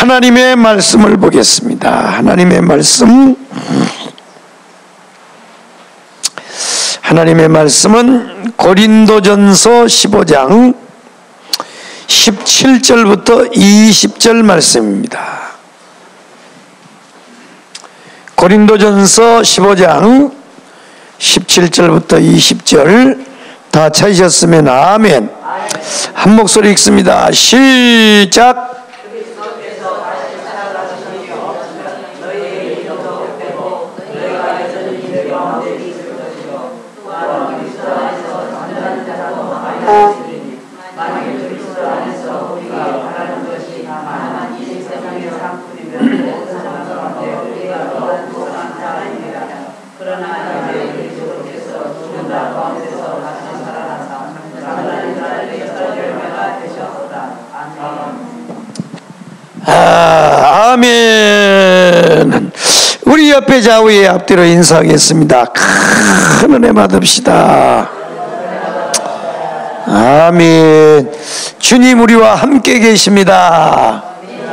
하나님의 말씀을 보겠습니다. 하나님의 말씀은 고린도전서 15장 17절부터 20절 말씀입니다. 고린도전서 15장 17절부터 20절 다 찾으셨으면 아멘. 한 목소리 읽습니다. 시작. 아멘. 우리 옆에 좌우에 앞뒤로 인사하겠습니다. 큰 은혜 받읍시다. 아멘. 주님 우리와 함께 계십니다.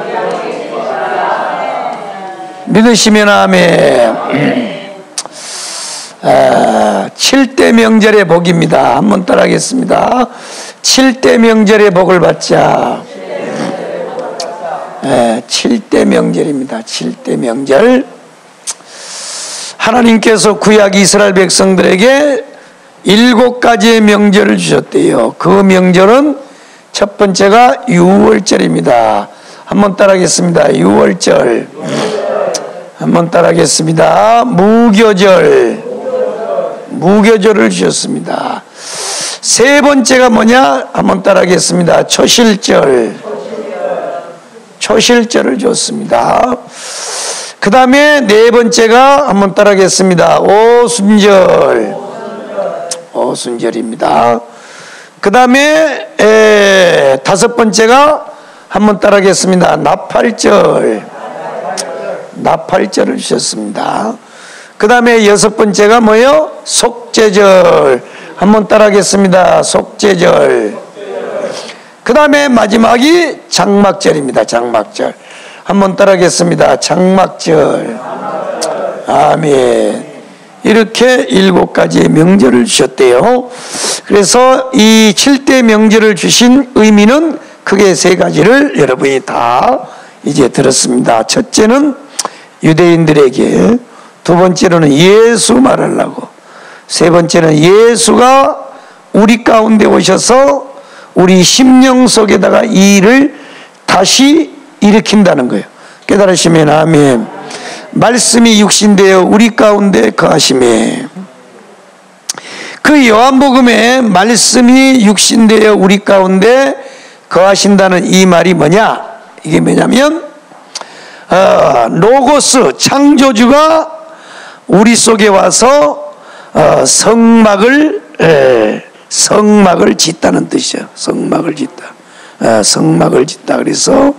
믿으시면 아멘. 7대 명절의 복입니다. 한번 따라하겠습니다. 7대 명절의 복을 받자. 7대 명절입니다. 7대 명절. 하나님께서 구약 이스라엘 백성들에게 7가지의 명절을 주셨대요. 그 명절은 첫 번째가 유월절입니다. 한번 따라하겠습니다. 유월절. 한번 따라하겠습니다. 무교절을 주셨습니다. 세 번째가 뭐냐? 한번 따라하겠습니다. 초실절을 줬습니다. 그 다음에 네 번째가 한번 따라하겠습니다. 오순절입니다. 그 다음에 다섯 번째가 한번 따라하겠습니다. 나팔절을 주셨습니다. 그 다음에 여섯 번째가 뭐예요? 속죄절. 한번 따라하겠습니다. 속죄절. 그 다음에 마지막이 장막절입니다. 장막절. 한번 따라하겠습니다. 장막절. 아멘. 이렇게 7가지의 명절을 주셨대요. 그래서 이 7대 명절을 주신 의미는 크게 3가지를 여러분이 다 이제 들었습니다. 첫째는 유대인들에게, 두 번째로는 예수 말하려고, 세 번째는 예수가 우리 가운데 오셔서 우리 심령 속에다가 이 일을 다시 일으킨다는 거예요. 깨달으시면 아멘. 말씀이 육신되어 우리 가운데 거하심에, 그 요한복음에 말씀이 육신되어 우리 가운데 거하신다는 이 말이 뭐냐? 이게 뭐냐면 로고스 창조주가 우리 속에 와서 성막을 짓다는 뜻이죠. 성막을 짓다. 그래서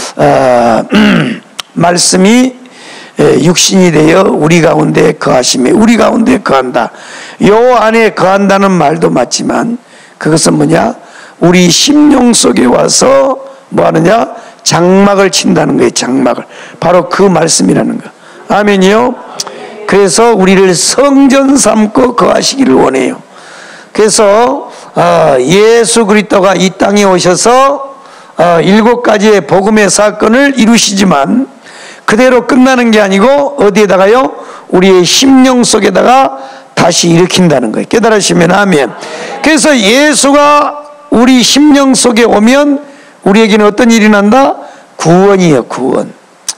말씀이 육신이 되어 우리 가운데 거하심에, 우리 가운데 거한다. 요 안에 거한다는 말도 맞지만 그것은 뭐냐? 우리 심령 속에 와서 뭐 하느냐? 장막을 친다는 거예요. 장막을. 바로 그 말씀이라는 거. 아멘이요. 그래서 우리를 성전 삼고 거하시기를 원해요. 그래서 예수 그리스도가 이 땅에 오셔서 7가지의 복음의 사건을 이루시지만 그대로 끝나는 게 아니고 어디에다가요? 우리의 심령 속에다가 다시 일으킨다는 거예요. 깨달으시면 아멘. 그래서 예수가 우리 심령 속에 오면 우리에게는 어떤 일이 난다? 구원이에요. 구원.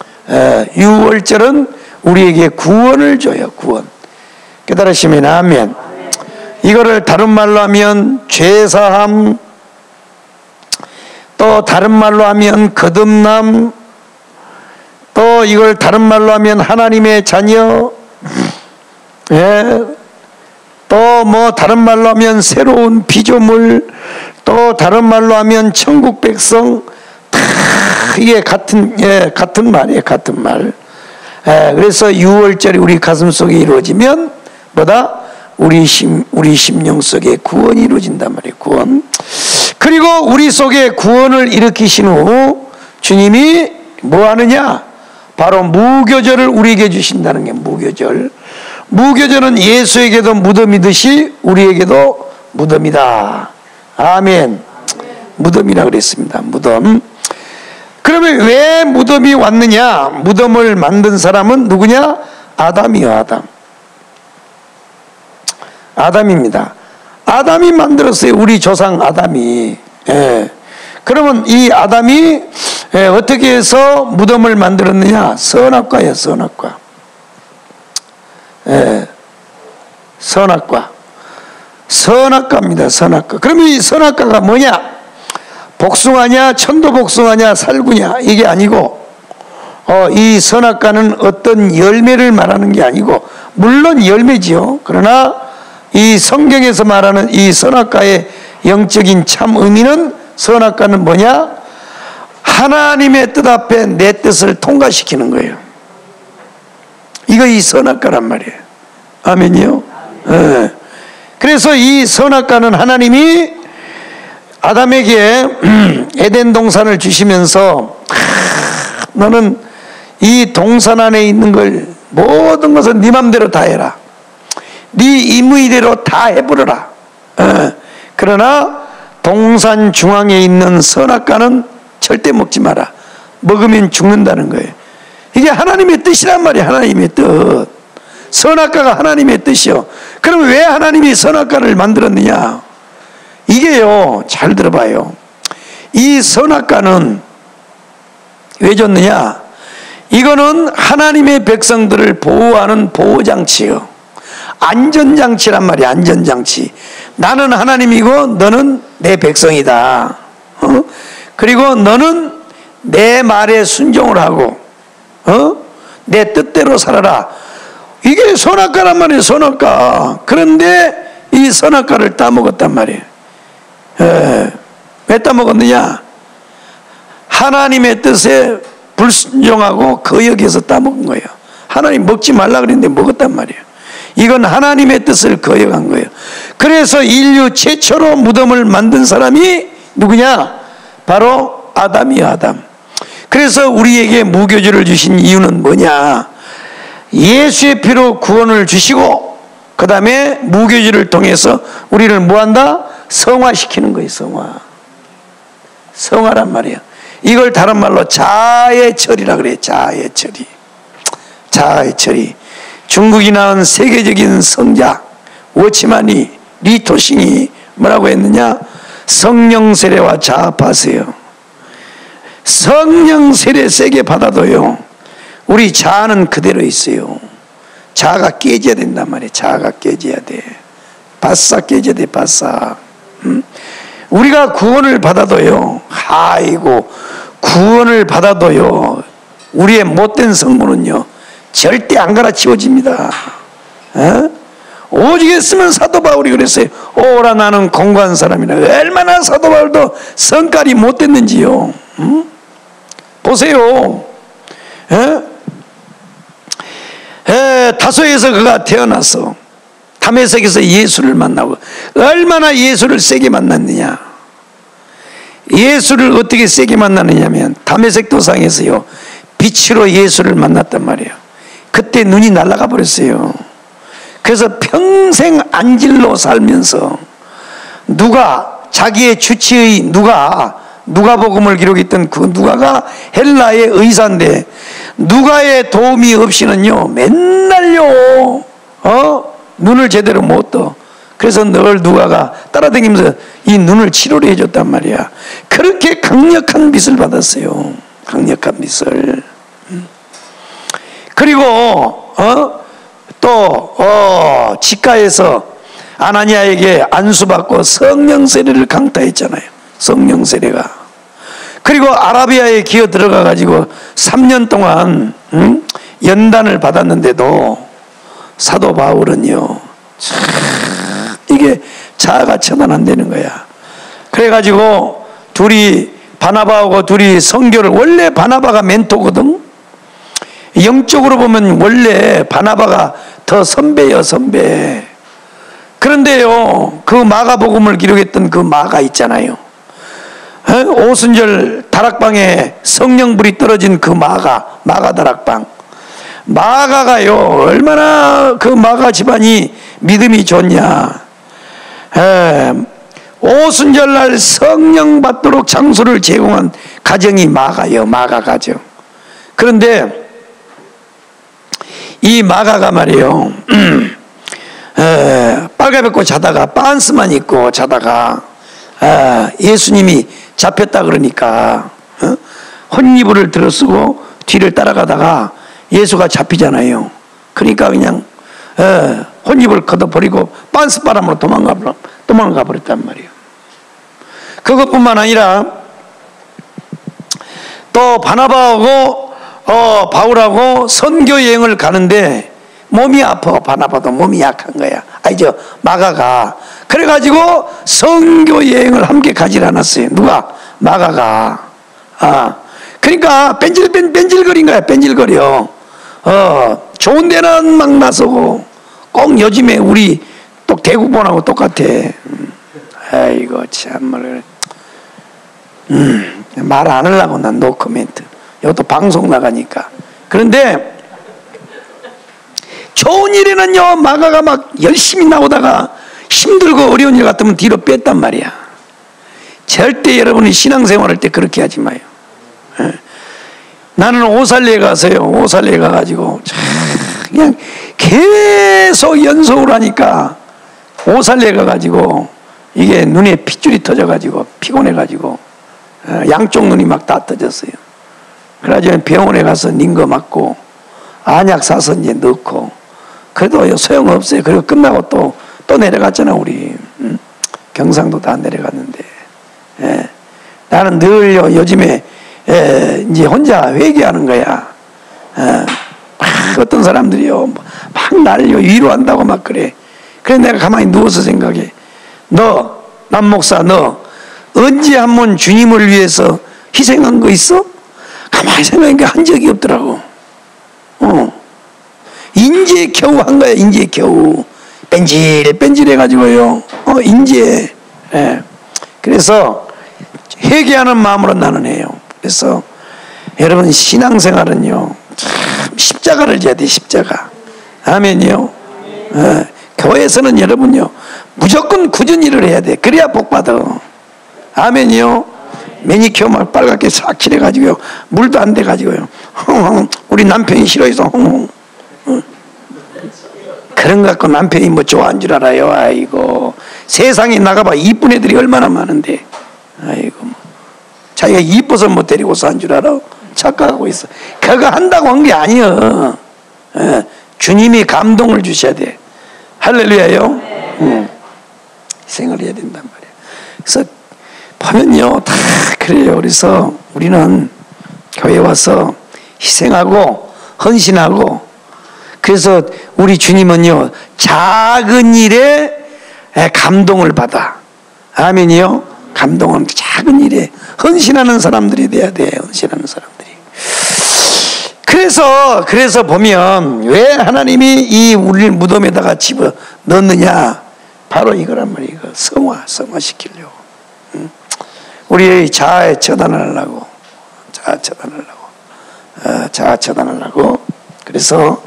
유월절은 우리에게 구원을 줘요. 구원. 깨달으시면 아멘. 이거를 다른 말로 하면 죄사함, 또 다른 말로 하면 거듭남, 또 이걸 다른 말로 하면 하나님의 자녀, 또 뭐 다른 말로 하면 새로운 피조물, 또 다른 말로 하면 천국 백성, 다 이게 같은 말이에요. 같은 말. 그래서 유월절이 우리 가슴 속에 이루어지면 뭐다? 우리 심령 속에 구원이 이루어진단 말이에요. 구원. 그리고 우리 속에 구원을 일으키신 후 주님이 뭐 하느냐? 바로 무교절을 우리에게 주신다는 게 무교절. 무교절은 예수에게도 무덤이듯이 우리에게도 무덤이다. 아멘. 무덤이라 그랬습니다. 무덤. 그러면 왜 무덤이 왔느냐? 무덤을 만든 사람은 누구냐? 아담이요, 아담. 아담입니다. 아담이 만들었어요. 우리 조상 아담이. 예. 그러면 이 아담이 어떻게 해서 무덤을 만들었느냐? 선악과예요, 선악과. 예. 선악과. 선악과입니다, 선악과. 그러면 이 선악과가 뭐냐? 복숭아냐, 천도복숭아냐, 살구냐, 이게 아니고, 이 선악과는 어떤 열매를 말하는 게 아니고, 물론 열매지요. 그러나 이 성경에서 말하는 이 선악과의 영적인 참 의미는, 선악과는 뭐냐? 하나님의 뜻 앞에 내 뜻을 통과시키는 거예요. 이거 이 선악과란 말이에요. 아멘이요? 네. 그래서 이 선악과는 하나님이 아담에게 에덴 동산을 주시면서 너는 이 동산 안에 있는 걸 모든 것은 네 맘대로 다 해라. 네 임의대로 다 해버려라. 그러나 동산 중앙에 있는 선악과는 절대 먹지 마라. 먹으면 죽는다는 거예요. 이게 하나님의 뜻이란 말이에요. 하나님의 뜻. 선악과가 하나님의 뜻이요. 그럼 왜 하나님이 선악과를 만들었느냐? 이게요, 잘 들어봐요. 이 선악과는 왜 줬느냐? 이거는 하나님의 백성들을 보호하는 보호장치요. 안전장치란 말이야, 안전장치. 나는 하나님이고 너는 내 백성이다. 그리고 너는 내 말에 순종을 하고 내 뜻대로 살아라. 이게 선악과란 말이에요, 선악과. 그런데 이 선악과를 따먹었단 말이에요. 왜 따먹었느냐? 하나님의 뜻에 불순종하고 거역해서 따먹은 거예요. 하나님 먹지 말라 그랬는데 먹었단 말이에요. 이건 하나님의 뜻을 거역한 거예요. 그래서 인류 최초로 무덤을 만든 사람이 누구냐? 바로 아담이야, 아담. 그래서 우리에게 무교절을 주신 이유는 뭐냐? 예수의 피로 구원을 주시고 그 다음에 무교절을 통해서 우리를 뭐한다? 성화시키는 거예요. 성화. 성화란 말이에요. 이걸 다른 말로 자해처리라 그래요. 자해처리. 자해처리. 중국이 낳은 세계적인 성자 워치만이 리토싱이 뭐라고 했느냐? 성령 세례와 자아파세요. 성령 세례 세게 받아도요, 우리 자아는 그대로 있어요. 자아가 깨져야 된단 말이에요. 자아가 깨져야 돼. 바싹 깨져야 돼. 바싹. 우리가 구원을 받아도요, 아이고, 구원을 받아도요, 우리의 못된 성문은요 절대 안 갈아치워집니다. 오직 했으면 사도 바울이 그랬어요. 오라 나는 공고한 사람이라. 얼마나 사도 바울도 성깔이 못됐는지요. 보세요. 다소에서 그가 태어나서 다메섹에서 예수를 만나고 얼마나 예수를 세게 만났느냐. 예수를 어떻게 세게 만났느냐면 다메섹 도상에서요 빛으로 예수를 만났단 말이에요. 그때 눈이 날아가 버렸어요. 그래서 평생 안질로 살면서 누가 자기의 주치의 누가복음을 기록했던 그 누가가 헬라의 의사인데 누가의 도움이 없이는요 맨날요 눈을 제대로 못 떠. 그래서 늘 누가가 따라다니면서 이 눈을 치료를 해줬단 말이야. 그렇게 강력한 빛을 받았어요. 강력한 빛을. 그리고 또 직가에서 아나니아에게 안수받고 성령 세례를 강타했잖아요. 성령 세례가. 그리고 아라비아에 기어 들어가 가지고 3년 동안 연단을 받았는데도 사도 바울은요 이게 자아가 처단한다는 거야. 그래가지고 바나바하고 둘이 선교를, 원래 바나바가 멘토거든. 영적으로 보면 원래 바나바가 더 선배예요, 선배. 그런데요 그 마가복음을 기록했던 그 마가 있잖아요. 오순절 다락방에 성령불이 떨어진 그 마가 다락방, 마가가요 얼마나 그 마가 집안이 믿음이 좋냐. 오순절날 성령 받도록 장소를 제공한 가정이 마가요, 마가 가정. 그런데 이 마가가 말이에요, 빨가벗고 자다가 빤스만 입고 자다가 예수님이 잡혔다 그러니까 혼이불을 들어쓰고 뒤를 따라가다가 예수가 잡히잖아요. 그러니까 그냥 혼이불을 걷어버리고 빤스바람으로 도망가 버렸단 말이에요. 그것뿐만 아니라 또 바나바하고 바울하고 선교 여행을 가는데 몸이 아파. 바나바도 몸이 약한 거야. 아니죠, 마가가. 그래가지고 선교 여행을 함께 가지 않았어요. 누가? 마가가. 그러니까 뺀질거린 거야. 뺀질거려. 좋은 데는 막 나서고 꼭 요즘에 우리 또 대구본하고 똑같아. 아이고 참말. 말 안 하려고 난 노코멘트. 이것도 방송 나가니까. 그런데 좋은 일에는요 마가가 막 열심히 나오다가 힘들고 어려운 일 같으면 뒤로 뺐단 말이야. 절대 여러분이 신앙생활할 때 그렇게 하지 마요. 나는 오살리에 가서요, 오살리에 가가지고 그냥 계속 연속을 하니까 오살리에 가가지고 이게 눈에 핏줄이 터져가지고 피곤해가지고 양쪽 눈이 막 다 터졌어요. 그래가지고 병원에 가서 닌거 맞고 안약 사서 이제 넣고, 그래도 소용없어요. 그리고 끝나고 또 내려갔잖아 우리. 경상도 다 내려갔는데. 나는 늘 요즘에 이제 혼자 회개하는 거야. 어떤 사람들이요 막 나를 위로한다고 막 그래. 그래서 내가 가만히 누워서 생각해. 너 남목사, 너 언제 한번 주님을 위해서 희생한 거 있어? 가만히 생각하니까 한 적이 없더라고. 인제 겨우 한 거야. 인제 겨우 뺀질해가지고요. 인제. 그래서 회개하는 마음으로 나는 해요. 그래서 여러분 신앙생활은요 참 십자가를 져야 돼. 십자가. 아멘이요. 교회에서는 여러분요 무조건 꾸준히 일을 해야 돼. 그래야 복 받아. 아멘이요. 매니큐어 막 빨갛게 싹 칠해가지고요 물도 안 돼가지고요 우리 남편이 싫어해서 그런 거 갖고 남편이 뭐 좋아한 줄 알아요. 아이고 세상에 나가봐 이쁜 애들이 얼마나 많은데, 아이고 뭐 자기가 이뻐서 뭐 데리고 산 줄 알아? 착각하고 있어. 그거 한다고 한 게 아니여. 주님이 감동을 주셔야 돼. 할렐루야요. 희생을 해야 된단 말이야. 그래서 보면요 다 그래요. 그래서 우리는 교회 와서 희생하고 헌신하고, 그래서 우리 주님은요 작은 일에 감동을 받아. 아멘이요. 감동은 작은 일에 헌신하는 사람들이 돼야 돼. 헌신하는 사람들이. 그래서 보면 왜 하나님이 이 우리를 무덤에다가 집어 넣느냐, 바로 이거란 말이에요. 성화시키려고. 우리의 자아 처단하려고. 그래서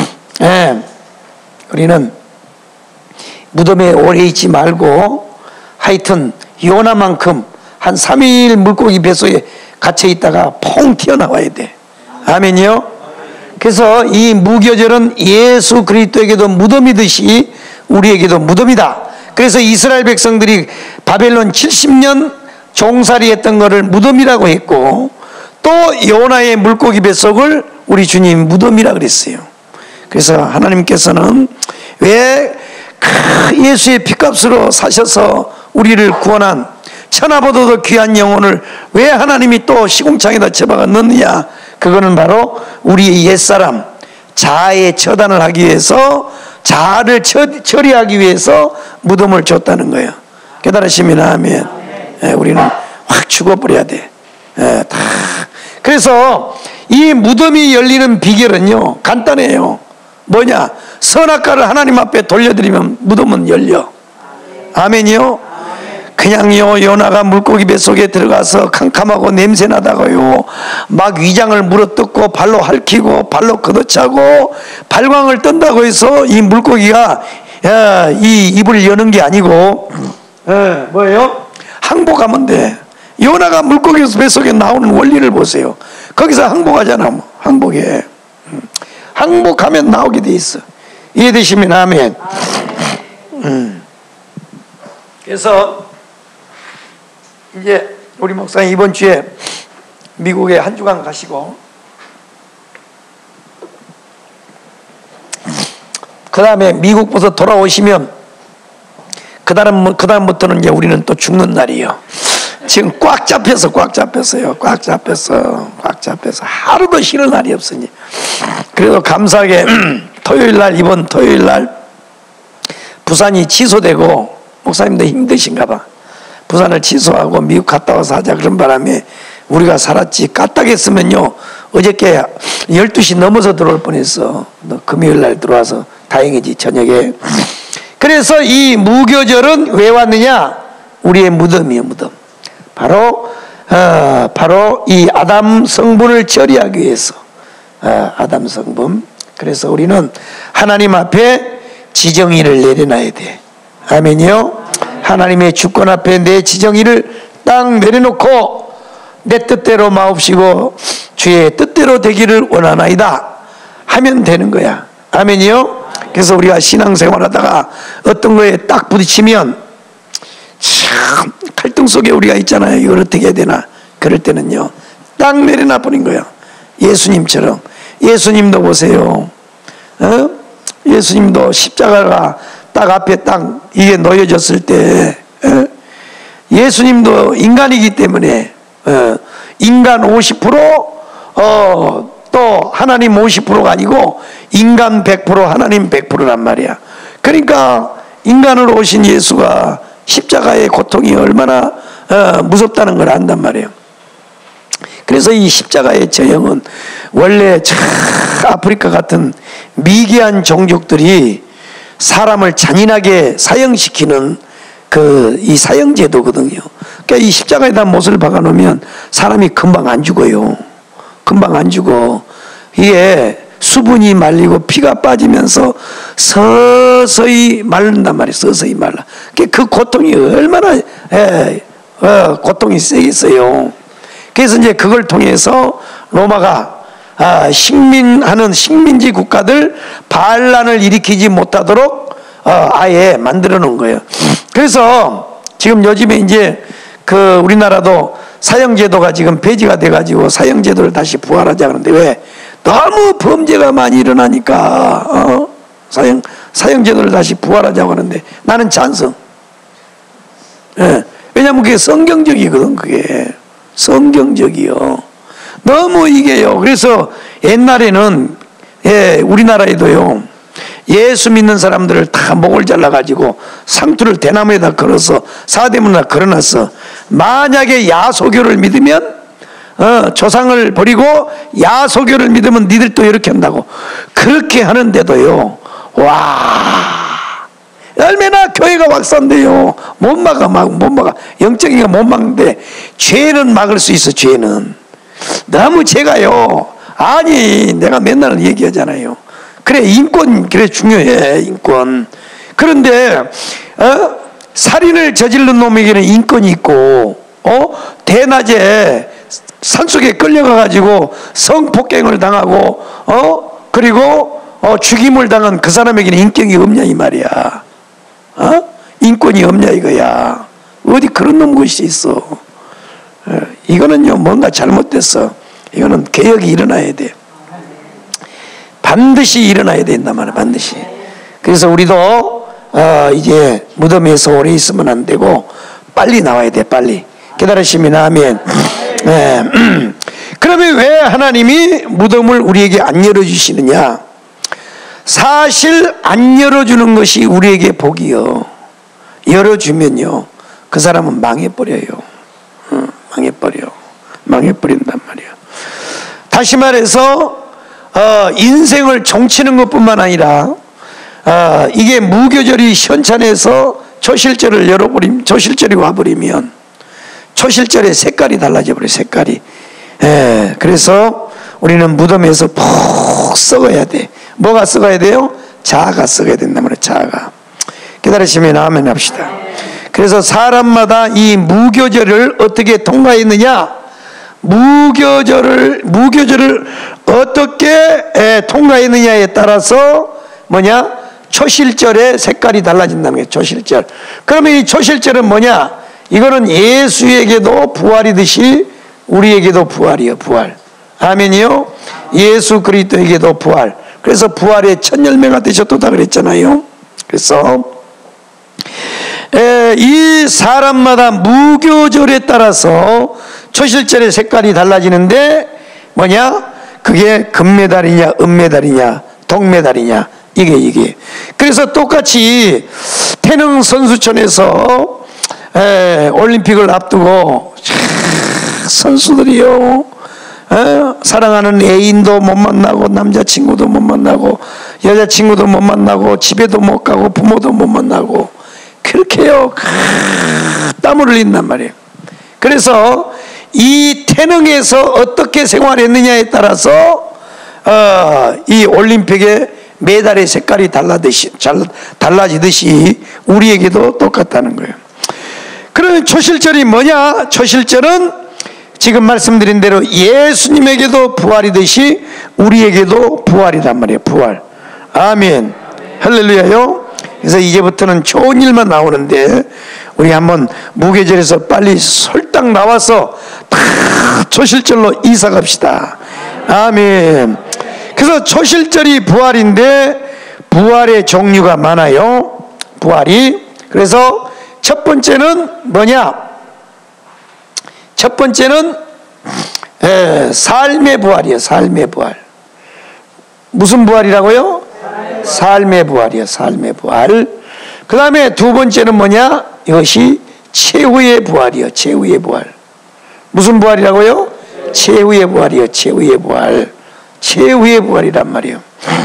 우리는 무덤에 오래 있지 말고 하여튼 요나만큼 한 3일 물고기 뱃속에 갇혀 있다가 퐁 튀어나와야 돼. 아멘이요. 그래서 이 무교절은 예수 그리스도에게도 무덤이듯이 우리에게도 무덤이다. 그래서 이스라엘 백성들이 바벨론 70년 종살이 했던 것을 무덤이라고 했고, 또 요나의 물고기 뱃속을 우리 주님 무덤이라 그랬어요. 그래서 하나님께서는 왜 예수의 피값으로 사셔서 우리를 구원한 천하보다도 귀한 영혼을 왜 하나님이 또 시궁창에다 처박아 넣느냐, 그거는 바로 우리의 옛사람 자아의 처단을 하기 위해서, 자아를 처리하기 위해서 무덤을 줬다는 거예요. 깨달으시면 아멘. 우리는 확 죽어버려야 돼. 다. 그래서 이 무덤이 열리는 비결은요 간단해요. 뭐냐? 선악과를 하나님 앞에 돌려드리면 무덤은 열려. 아멘이요. 그냥요 요나가 물고기 뱃속에 들어가서 캄캄하고 냄새나다가요 막 위장을 물어뜯고 발로 핥히고 발로 걷어차고 발광을 뜬다고 해서 이 물고기가 이 입을 여는 게 아니고 뭐예요? 항복하면 돼. 요나가 물고기 뱃속에 나오는 원리를 보세요. 거기서 항복하잖아. 뭐. 항복해. 항복하면 나오게 돼 있어. 이해되시면 아멘. 그래서 이제 우리 목사님 이번 주에 미국에 한 주간 가시고 그 다음에 미국부터 돌아오시면 그 다음부터는 이제 우리는 또 죽는 날이에요. 지금 꽉 잡혔어요. 꽉 잡혔어. 하루도 쉬는 날이 없으니. 그래도 감사하게 이번 토요일 날 부산이 취소되고 목사님도 힘드신가 봐. 부산을 취소하고 미국 갔다 와서 하자 그런 바람에 우리가 살았지. 까딱했으면요 어저께 12시 넘어서 들어올 뻔했어. 금요일 날 들어와서 다행이지 저녁에. 그래서 이 무교절은 왜 왔느냐? 우리의 무덤이에요. 무덤. 바로 이 아담 성분을 처리하기 위해서. 아담 성분. 그래서 우리는 하나님 앞에 지정의를 내려놔야 돼. 아멘이요? 하나님의 주권 앞에 내 지정의를 딱 내려놓고 내 뜻대로 마옵시고 주의 뜻대로 되기를 원하나이다 하면 되는 거야. 아멘이요? 그래서 우리가 신앙생활 하다가 어떤 거에 딱 부딪히면 참 갈등 속에 우리가 있잖아요. 이걸 어떻게 해야 되나. 그럴 때는요 딱 내려놔 버린 거야. 예수님처럼. 예수님도 보세요. 예수님도 십자가가 딱 앞에 딱 이게 놓여졌을 때 예수님도 인간이기 때문에 인간 50% 또 하나님 50%가 아니고 인간 100% 하나님 100%란 말이야. 그러니까 인간으로 오신 예수가 십자가의 고통이 얼마나 무섭다는 걸 안단 말이에요. 그래서 이 십자가의 저형은 원래 아프리카 같은 미개한 종족들이 사람을 잔인하게 사형시키는 이 사형제도거든요. 그러니까 이 십자가에다 못을 박아놓으면 사람이 금방 안 죽어요. 금방 안 죽어. 이게 수분이 말리고 피가 빠지면서 서서히 마른단 말이에요. 서서히 말라. 그 고통이 얼마나 고통이 세겠어요. 그래서 이제 그걸 통해서 로마가 식민하는 식민지 국가들 반란을 일으키지 못하도록 아예 만들어 놓은 거예요. 그래서 지금 요즘에 이제 우리나라도 사형제도가 지금 폐지가 돼가지고 사형제도를 다시 부활하자 그러는데 왜? 너무 범죄가 많이 일어나니까 사형제도를 다시 부활하자고 하는데 나는 찬성. 왜냐하면 그게 성경적이거든. 그게 성경적이요. 너무 이게요. 그래서 옛날에는 우리나라에도요 예수 믿는 사람들을 다 목을 잘라가지고 상투를 대나무에다 걸어서 사대문에다 걸어놨어. 만약에 야소교를 믿으면 조상을 버리고 야소교를 믿으면 니들도 이렇게 한다고. 그렇게 하는데도요 얼마나 교회가 확산돼요. 못 막아. 영적인 거 못 막는데 죄는 막을 수 있어. 죄는 너무 죄가요. 아니 내가 맨날 얘기하잖아요. 그래 인권 그래 중요해. 인권. 그런데 살인을 저지른 놈에게는 인권이 있고 대낮에 산속에 끌려가가지고 성폭행을 당하고 그리고 죽임을 당한 그 사람에게는 인격이 없냐 이 말이야. 인권이 없냐 이거야. 어디 그런 놈 것이 있어. 이거는요 뭔가 잘못됐어. 이거는 개혁이 일어나야 돼. 반드시 일어나야 된단 말이야. 반드시. 그래서 우리도 이제 무덤에서 오래 있으면 안 되고 빨리 나와야 돼. 빨리. 기다리시면 아멘. 그러면 왜 하나님이 무덤을 우리에게 안 열어주시느냐? 사실 안 열어주는 것이 우리에게 복이요. 열어주면요 그 사람은 망해버려요. 망해버린단 말이에요. 다시 말해서 인생을 종치는 것뿐만 아니라 이게 무교절이 현찬해서 초실절을 열어버리면, 초실절이 와버리면 초실절의 색깔이 달라져 버려요. 색깔이. 예, 그래서 우리는 무덤에서 푹 썩어야 돼. 뭐가 썩어야 돼요? 자아가 썩어야 된단 말이에요. 자아가. 기다리시면 아멘 합시다. 그래서 사람마다 이 무교절을 어떻게 통과했느냐? 무교절을 어떻게 통과했느냐에 따라서 뭐냐? 초실절의 색깔이 달라진다는 거예요. 초실절. 그러면 이 초실절은 뭐냐? 이거는 예수에게도 부활이듯이 우리에게도 부활이요. 부활. 아멘이요. 예수 그리스도에게도 부활. 그래서 부활의 첫 열매가 되셨다 그랬잖아요. 그래서 이 사람마다 무교절에 따라서 초실절의 색깔이 달라지는데 뭐냐? 그게 금메달이냐 은메달이냐 동메달이냐 이게. 그래서 똑같이 태릉 선수촌에서 올림픽을 앞두고 선수들이요, 사랑하는 애인도 못 만나고 남자친구도 못 만나고 여자친구도 못 만나고 집에도 못 가고 부모도 못 만나고 그렇게요 땀을 흘린단 말이에요. 그래서 이 태릉에서 어떻게 생활했느냐에 따라서 이 올림픽의 메달의 색깔이 달라지듯이 우리에게도 똑같다는 거예요. 그러면 초실절이 뭐냐? 초실절은 지금 말씀드린 대로 예수님에게도 부활이듯이 우리에게도 부활이란 말이에요. 부활. 아멘. 할렐루야요. 그래서 이제부터는 좋은 일만 나오는데 우리 한번 무교절에서 빨리 설딱 나와서 다 초실절로 이사 갑시다. 아멘. 그래서 초실절이 부활인데 부활의 종류가 많아요. 부활이. 그래서 첫 번째는 뭐냐? 첫 번째는 삶의 부활이에요. 삶의 부활. 무슨 부활이라고요? 삶의 부활이에요. 삶의 부활. 그 다음에 두 번째는 뭐냐? 이것이 최후의 부활이에요. 최후의 부활. 무슨 부활이라고요? 최후의 부활이에요. 최후의 부활. 최후의 부활이란 말이에요.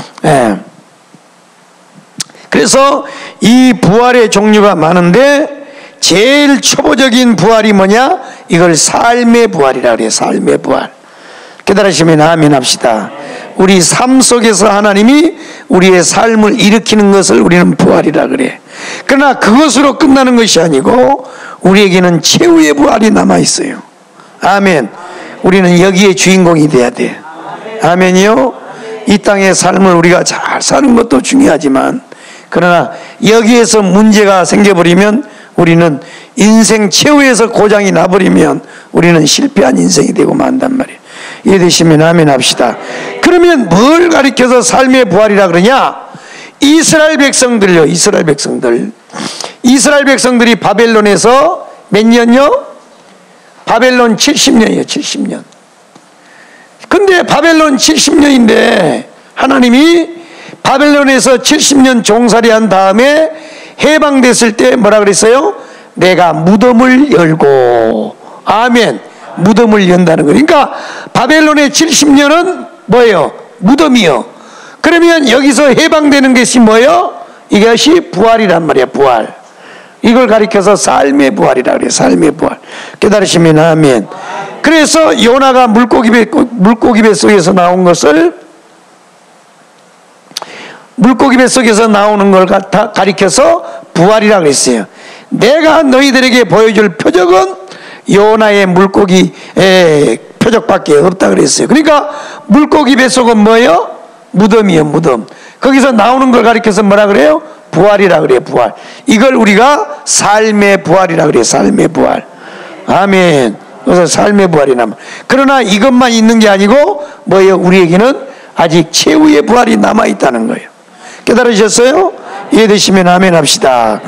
그래서 이 부활의 종류가 많은데 제일 초보적인 부활이 뭐냐? 이걸 삶의 부활이라 그래요. 삶의 부활. 깨달으시면 아멘 합시다. 우리 삶 속에서 하나님이 우리의 삶을 일으키는 것을 우리는 부활이라 그래. 그러나 그것으로 끝나는 것이 아니고 우리에게는 최후의 부활이 남아있어요. 아멘. 우리는 여기에 주인공이 돼야 돼. 아멘이요. 이 땅의 삶을 우리가 잘 사는 것도 중요하지만 그러나 여기에서 문제가 생겨버리면 우리는 인생 최후에서 고장이 나버리면 우리는 실패한 인생이 되고 만단 말이에요. 이해되시면 아멘 합시다. 그러면 뭘 가리켜서 삶의 부활이라 그러냐? 이스라엘 백성들요. 이스라엘 백성들. 이스라엘 백성들이 바벨론에서 몇 년요? 바벨론 70년이에요. 70년. 근데 바벨론 70년인데 하나님이 바벨론에서 70년 종살이 한 다음에 해방됐을 때 뭐라 그랬어요? 내가 무덤을 열고. 아멘. 무덤을 연다는 거예요. 그러니까 바벨론의 70년은 뭐예요? 무덤이요. 그러면 여기서 해방되는 것이 뭐예요? 이것이 부활이란 말이야. 부활. 이걸 가리켜서 삶의 부활이라 그래요. 삶의 부활. 깨달으시면 아멘. 그래서 요나가 물고기 뱃속에서 나온 것을 물고기 뱃속에서 나오는 걸 가리켜서 부활이라 그랬어요. 내가 너희들에게 보여줄 표적은 요나의 물고기 표적밖에 없다 그랬어요. 그러니까 물고기 뱃속은 뭐예요? 무덤이에요. 무덤. 거기서 나오는 걸 가리켜서 뭐라 그래요? 부활이라 그래요. 부활. 이걸 우리가 삶의 부활이라 그래요. 삶의 부활. 아멘. 그래서 삶의 부활이 남아. 그러나 이것만 있는 게 아니고 뭐예요? 우리에게는 아직 최후의 부활이 남아있다는 거예요. 깨달으셨어요? 이해되시면 아멘 합시다.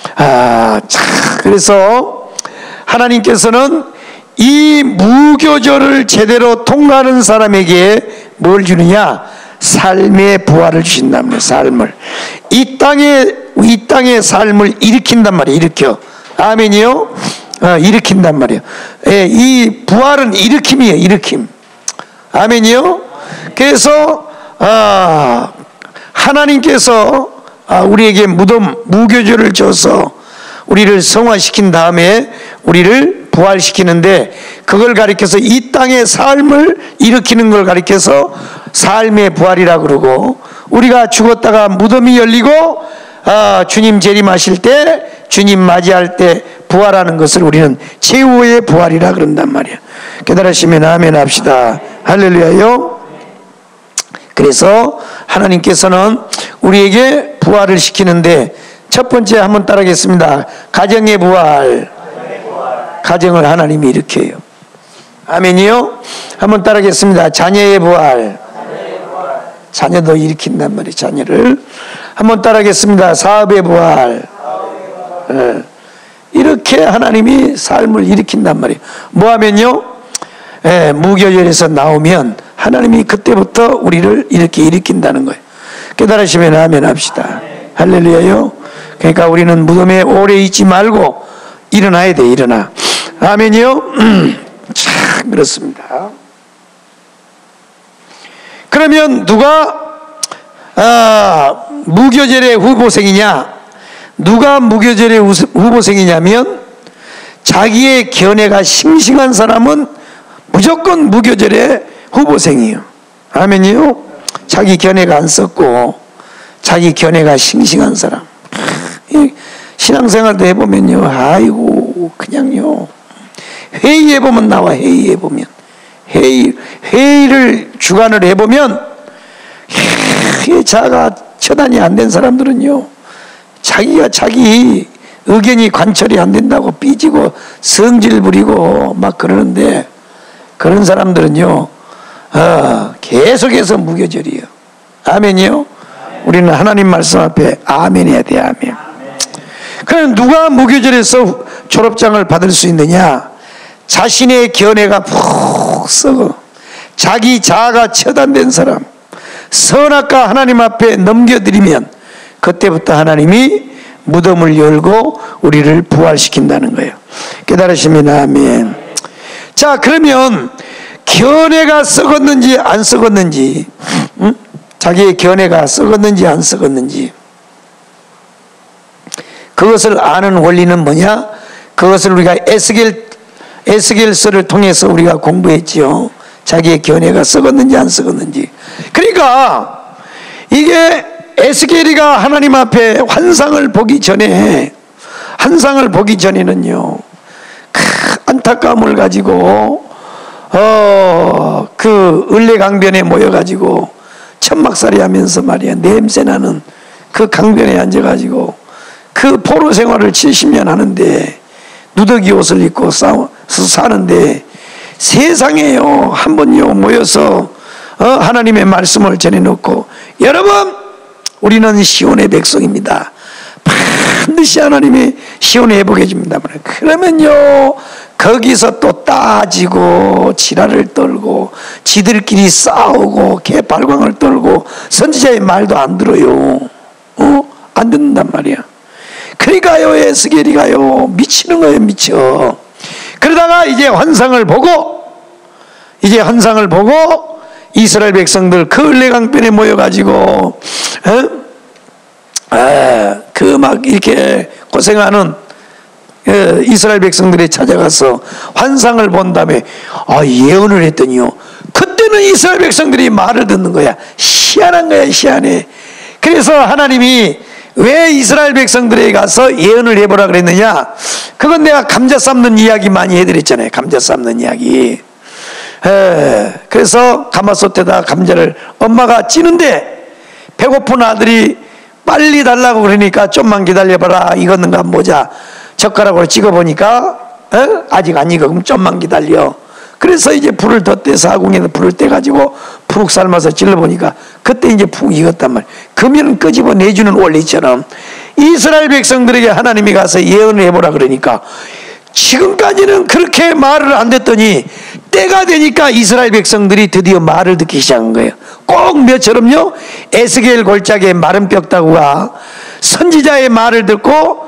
그래서 하나님께서는 이 무교절을 제대로 통과하는 사람에게 뭘 주느냐? 삶의 부활을 주신단 말이에요. 삶을. 이 땅의 삶을 일으킨단 말이에요. 일으켜. 아멘이요? 일으킨단 말이에요. 이 부활은 일으킴이에요. 일으킴. 아멘이요? 그래서 하나님께서 우리에게 무교절을 줘서 우리를 성화시킨 다음에 우리를 부활시키는데, 그걸 가리켜서 이 땅의 삶을 일으키는 걸 가리켜서 삶의 부활이라 그러고, 우리가 죽었다가 무덤이 열리고 주님 재림하실 때, 주님 맞이할 때 부활하는 것을 우리는 최후의 부활이라 그런단 말이야. 깨달으시면 아멘 합시다. 할렐루야요. 그래서 하나님께서는 우리에게 부활을 시키는데, 첫 번째 한번 따라하겠습니다. 가정의 부활. 가정을 하나님이 일으켜요. 아멘이요. 한번 따라하겠습니다. 자녀의 부활. 자녀도 일으킨단 말이에요. 자녀를. 한번 따라하겠습니다. 사업의 부활. 이렇게 하나님이 삶을 일으킨단 말이에요. 뭐 하면요? 무교절에서 나오면 하나님이 그때부터 우리를 이렇게 일으킨다는 거예요. 깨달으시면 아멘 합시다. 할렐루야요. 그러니까 우리는 무덤에 오래 있지 말고 일어나야 돼. 일어나. 아멘이요. 참 그렇습니다. 그러면 누가 무교절의 후보생이냐? 누가 무교절의 후보생이냐면, 자기의 견해가 싱싱한 사람은 무조건 무교절의 후보생이에요. 아멘이요. 자기 견해가 안 썩고 자기 견해가 싱싱한 사람. 신앙생활도 해보면요, 아이고 그냥요, 회의해보면 나와. 회의해보면, 회의를 주관을 해보면, 자가 처단이 안 된 사람들은요, 자기가 자기 의견이 관철이 안 된다고 삐지고 성질 부리고 막 그러는데, 그런 사람들은요 계속해서 무교절이에요. 아멘이요. 우리는 하나님 말씀 앞에 아멘 해야 돼. 아멘. 그럼 누가 무교절에서 졸업장을 받을 수 있느냐? 자신의 견해가 푹 썩어 자기 자아가 처단된 사람, 선악과 하나님 앞에 넘겨드리면 그때부터 하나님이 무덤을 열고 우리를 부활시킨다는 거예요. 깨달으시면 아멘. 자, 그러면 견해가 썩었는지 안 썩었는지, 자기의 견해가 썩었는지 안 썩었는지, 그것을 아는 원리는 뭐냐? 그것을 우리가 에스겔서를 통해서 우리가 공부했지요. 자기의 견해가 썩었는지 안 썩었는지. 그러니까 이게 에스겔이가 하나님 앞에 환상을 보기 전에는요, 안타까움을 가지고 그 을레강변에 모여가지고 천막살이 하면서 말이야, 냄새나는 그 강변에 앉아가지고 그 포로 생활을 70년 하는데, 누더기 옷을 입고 사는데, 세상에요 한 번요 모여서 하나님의 말씀을 전해놓고, 여러분 우리는 시온의 백성입니다, 반드시 하나님이 시온에 회복해 줍니다. 그러면요 거기서 또 따지고 지랄을 떨고 지들끼리 싸우고 개발광을 떨고 선지자의 말도 안 들어요. 안 듣는단 말이야. 그러니까요 에스겔이가요 미치는 거예요. 미쳐. 그러다가 이제 환상을 보고 이스라엘 백성들 그 을레강변에 모여가지고 그 막 이렇게 고생하는 이스라엘 백성들이 찾아가서 환상을 본 다음에 예언을 했더니요, 그때는 이스라엘 백성들이 말을 듣는 거야. 희한한 거야, 희한해. 그래서 하나님이 왜 이스라엘 백성들에게 가서 예언을 해보라 그랬느냐? 그건 내가 감자 삶는 이야기 많이 해드렸잖아요. 감자 삶는 이야기. 그래서 가마솥에다 감자를 엄마가 찌는데 배고픈 아들이 빨리 달라고 그러니까 좀만 기다려봐라, 익었는가 보자. 젓가락으로 찍어보니까 아직 안 익어. 그럼 좀만 기다려. 그래서 이제 불을 더 떼서 아궁이에다 불을 떼가지고 푹 삶아서 질러보니까 그때 이제 푹 익었단 말이야. 그면 끄집어 내주는 원리처럼 이스라엘 백성들에게 하나님이 가서 예언을 해보라 그러니까, 지금까지는 그렇게 말을 안 듣더니 때가 되니까 이스라엘 백성들이 드디어 말을 듣기 시작한 거예요. 꼭 몇처럼요, 에스겔 골짜기에 마른 뼈다구가 선지자의 말을 듣고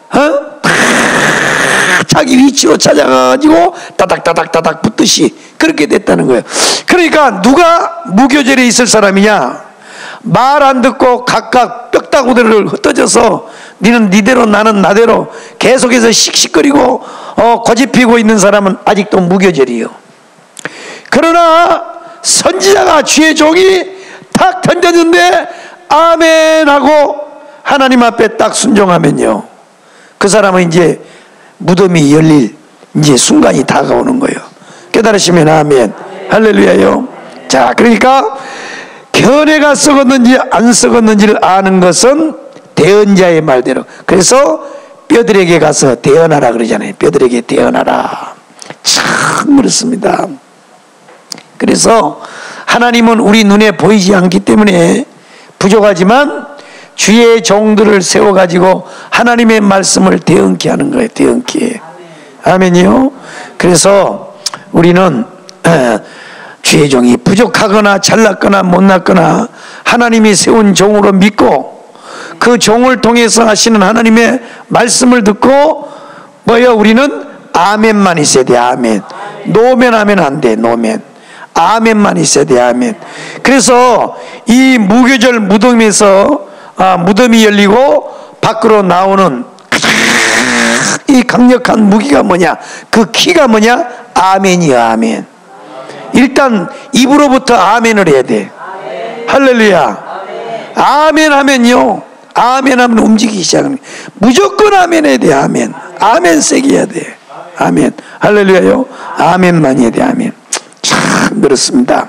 자기 위치로 찾아가가지고 따닥따닥따닥 붙듯이 그렇게 됐다는 거예요. 그러니까 누가 무교절에 있을 사람이냐? 말 안 듣고 각각 뼈다구들을 흩어져서 니는 니대로 나는 나대로 계속해서 씩씩거리고 고집피고 있는 사람은 아직도 무교절이요. 그러나 선지자가 주의 종이 탁 던졌는데 아멘 하고 하나님 앞에 딱 순종하면요, 그 사람은 이제 무덤이 열릴 이제 순간이 다가오는 거예요. 깨달으시면 아멘. 할렐루야요. 자, 그러니까 견해가 썩었는지 안 썩었는지를 아는 것은 대언자의 말대로. 그래서 뼈들에게 가서 대언하라 그러잖아요. 뼈들에게 대언하라. 참 그렇습니다. 그래서 하나님은 우리 눈에 보이지 않기 때문에 부족하지만 주의 종들을 세워가지고 하나님의 말씀을 대언케 하는 거예요. 대언케. 아멘이요. 그래서 우리는 주의 종이 부족하거나 잘났거나 못났거나 하나님이 세운 종으로 믿고 그 종을 통해서 하시는 하나님의 말씀을 듣고 우리는 아멘만 있어야 돼. 아멘. 노멘 하면 안 돼. 노멘. 아멘만 있어야 돼. 아멘. 그래서 이 무교절 무덤에서 무덤이 열리고 밖으로 나오는 이 강력한 무기가 뭐냐? 그 키가 뭐냐? 아멘이야. 아멘. 일단 입으로부터 아멘을 해야 돼. 할렐루야. 아멘 하면요, 아멘 하면 움직이기 시작합니다. 무조건 아멘 해야 돼. 아멘. 아멘 세게 해야 돼. 아멘. 할렐루야요. 아멘만 해야 돼. 아멘. 참 그렇습니다.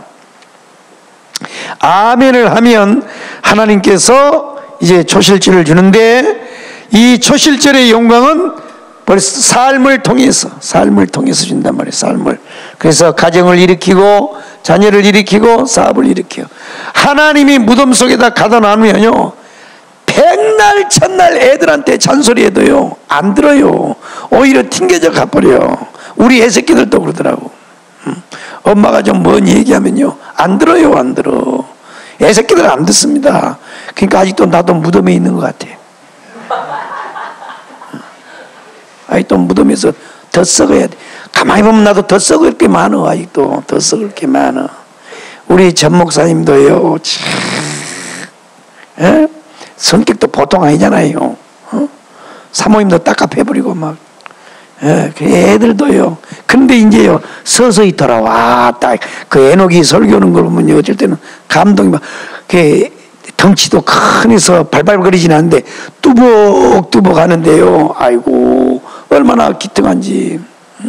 아멘을 하면 하나님께서 이제 초실절을 주는데, 이 초실절의 영광은 벌써 삶을 통해서 준단 말이에요. 삶을. 그래서 가정을 일으키고 자녀를 일으키고 사업을 일으켜요. 하나님이 무덤 속에다 가다 놓으면요, 백날 천날 애들한테 잔소리해도요 안 들어요. 오히려 튕겨져 가버려요. 우리 애새끼들도 그러더라고. 엄마가 좀 뭔 얘기하면요 안 들어요. 안 들어. 애새끼들 안 듣습니다. 그러니까 아직도 나도 무덤에 있는 것 같아. 아직도 무덤에서 더 썩어야 돼. 가만히 보면 나도 더 썩을 게 많아. 아직도 더 썩을 게 많아. 우리 전 목사님도요, 참, 성격도 보통 아니잖아요. 사모님도 딱갑해버리고 막. 애들도요. 근데 이제요 서서히 돌아와. 딱 그 에녹이 설교하는 걸 보면 어쩔 때는 감동이 막, 덩치도 큰 해서 발발거리진 않는데 뚜벅뚜벅 하는데요, 아이고 얼마나 기특한지.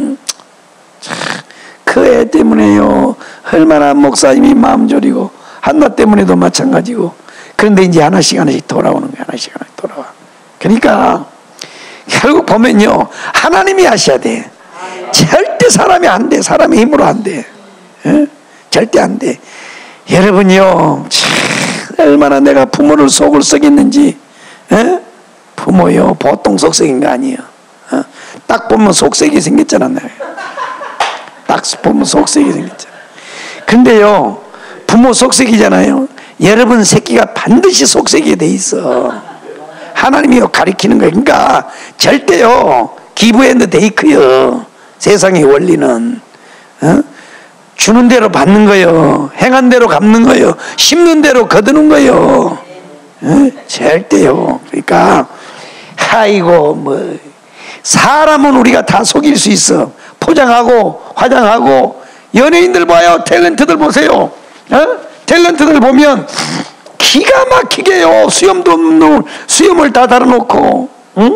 그 애 때문에요 얼마나 목사님이 마음 졸이고, 한나 때문에도 마찬가지고. 그런데 이제 하나씩 돌아오는 거야. 하나씩 돌아와. 그러니까 결국 보면요 하나님이 하셔야 돼. 절대 사람이 안 돼. 사람의 힘으로 안 돼. 절대 안 돼. 여러분요, 참 얼마나 내가 부모를 속을 썩였는지. 부모요 보통 속썩인 거 아니에요. 딱 보면 속색이 생겼잖아. 딱 보면 속색이 생겼잖아. 근데요 부모 속색이잖아요. 여러분 새끼가 반드시 속색이 돼 있어. 하나님이요 가리키는 거예요. 그러니까 절대요 기브 앤드 테이크요. 세상의 원리는 주는 대로 받는 거요, 행한 대로 갚는 거요, 심는 대로 거두는 거요. 절대요. 그러니까 아이고 사람은 우리가 다 속일 수 있어. 포장하고 화장하고. 연예인들 봐요. 탤런트들 보세요. 탤런트들 보면 기가 막히게요 수염도 없는 수염을 다 달아놓고.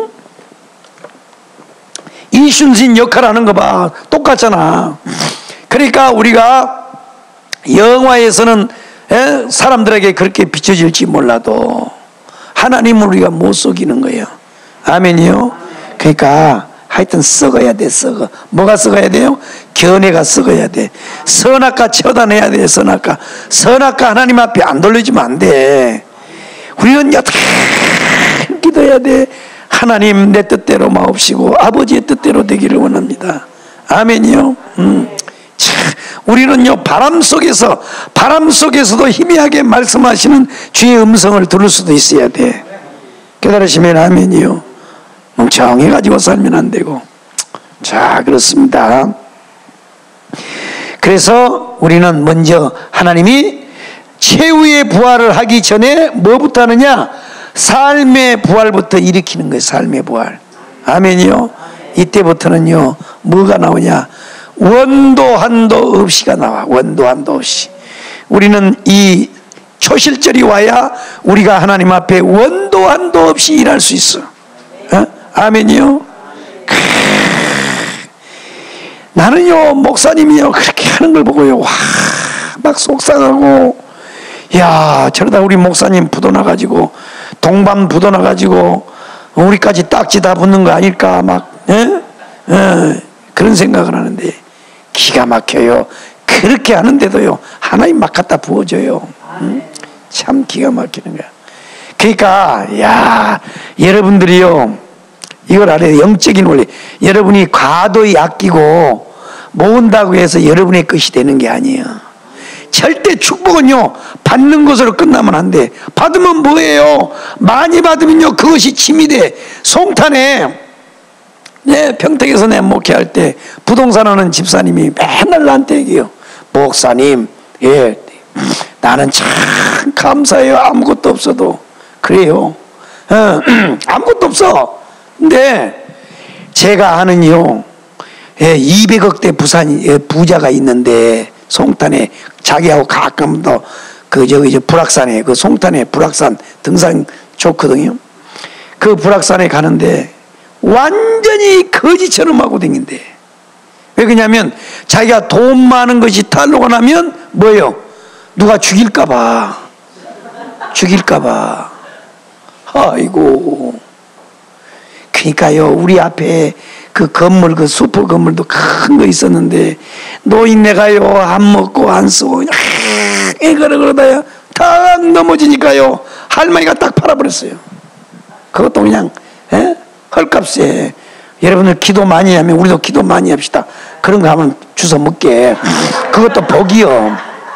이순신 역할하는 거 봐. 똑같잖아. 그러니까 우리가 영화에서는 사람들에게 그렇게 비춰질지 몰라도 하나님을 우리가 못 속이는 거예요. 아멘이요. 그러니까 하여튼 썩어야 돼. 썩어. 뭐가 썩어야 돼요? 견해가 썩어야 돼. 선악과 처단해야 돼. 선악과 하나님 앞에 안 돌려주면 안 돼. 우리는 어떻게 기도해야 돼. 하나님 내 뜻대로 마옵시고 아버지의 뜻대로 되기를 원합니다. 아멘이요. 우리는요 바람 속에서도 희미하게 말씀하시는 주의 음성을 들을 수도 있어야 돼. 깨달으시면 아멘이요. 멍청해 가지고 살면 안 되고. 자, 그렇습니다. 그래서 우리는 먼저 하나님이 최후의 부활을 하기 전에 뭐부터 하느냐? 삶의 부활부터 일으키는 거예요. 삶의 부활. 아멘이요. 이때부터는요 뭐가 나오냐, 원도 한도 없이가 나와. 원도 한도 없이. 우리는 이 초실절이 와야 우리가 하나님 앞에 원도 한도 없이 일할 수 있어. 아멘이요. 나는요 목사님이요 그렇게 하는 걸 보고요 와 막 속상하고, 야 저러다 우리 목사님 부도나가지고 동반 부도나가지고 우리까지 딱지 다 붙는 거 아닐까 막 그런 생각을 하는데 기가 막혀요. 그렇게 하는데도요 하나님 막 갖다 부어줘요. 참 기가 막히는 거야. 그러니까 야 여러분들이요 이걸 알아요. 영적인 원리. 여러분이 과도히 아끼고 모은다고 해서 여러분의 것이 되는 게 아니에요. 절대 축복은요 받는 것으로 끝나면 안 돼. 받으면 뭐예요? 많이 받으면요 그것이 짐이 돼. 송탄에 평택에서 내 목회할 때 부동산 하는 집사님이 맨날 나한테 얘기해요. 목사님, 나는 참 감사해요. 아무것도 없어도. 그래요. 아무것도 없어. 근데 제가 아는요 200억대 부자가 있는데 송탄에 자기하고 가끔 더 불악산에 그 송탄에 불악산 등산 좋거든요. 그 불악산에 가는데 완전히 거지처럼 하고 다닌대. 왜 그러냐면 자기가 돈 많은 것이 탈로가 나면 뭐예요? 누가 죽일까봐. 아이고. 그러니까요 우리 앞에 그 건물, 그 슈퍼 건물도 큰 거 있었는데 노인네가요 안 먹고 안 쓰고 그러다요 딱 넘어지니까요 할머니가 딱 팔아버렸어요. 그것도 그냥 헐값에. 여러분들 기도 많이 하면 우리도 기도 많이 합시다. 그런 거 하면 주워 먹게. 그것도 복이요.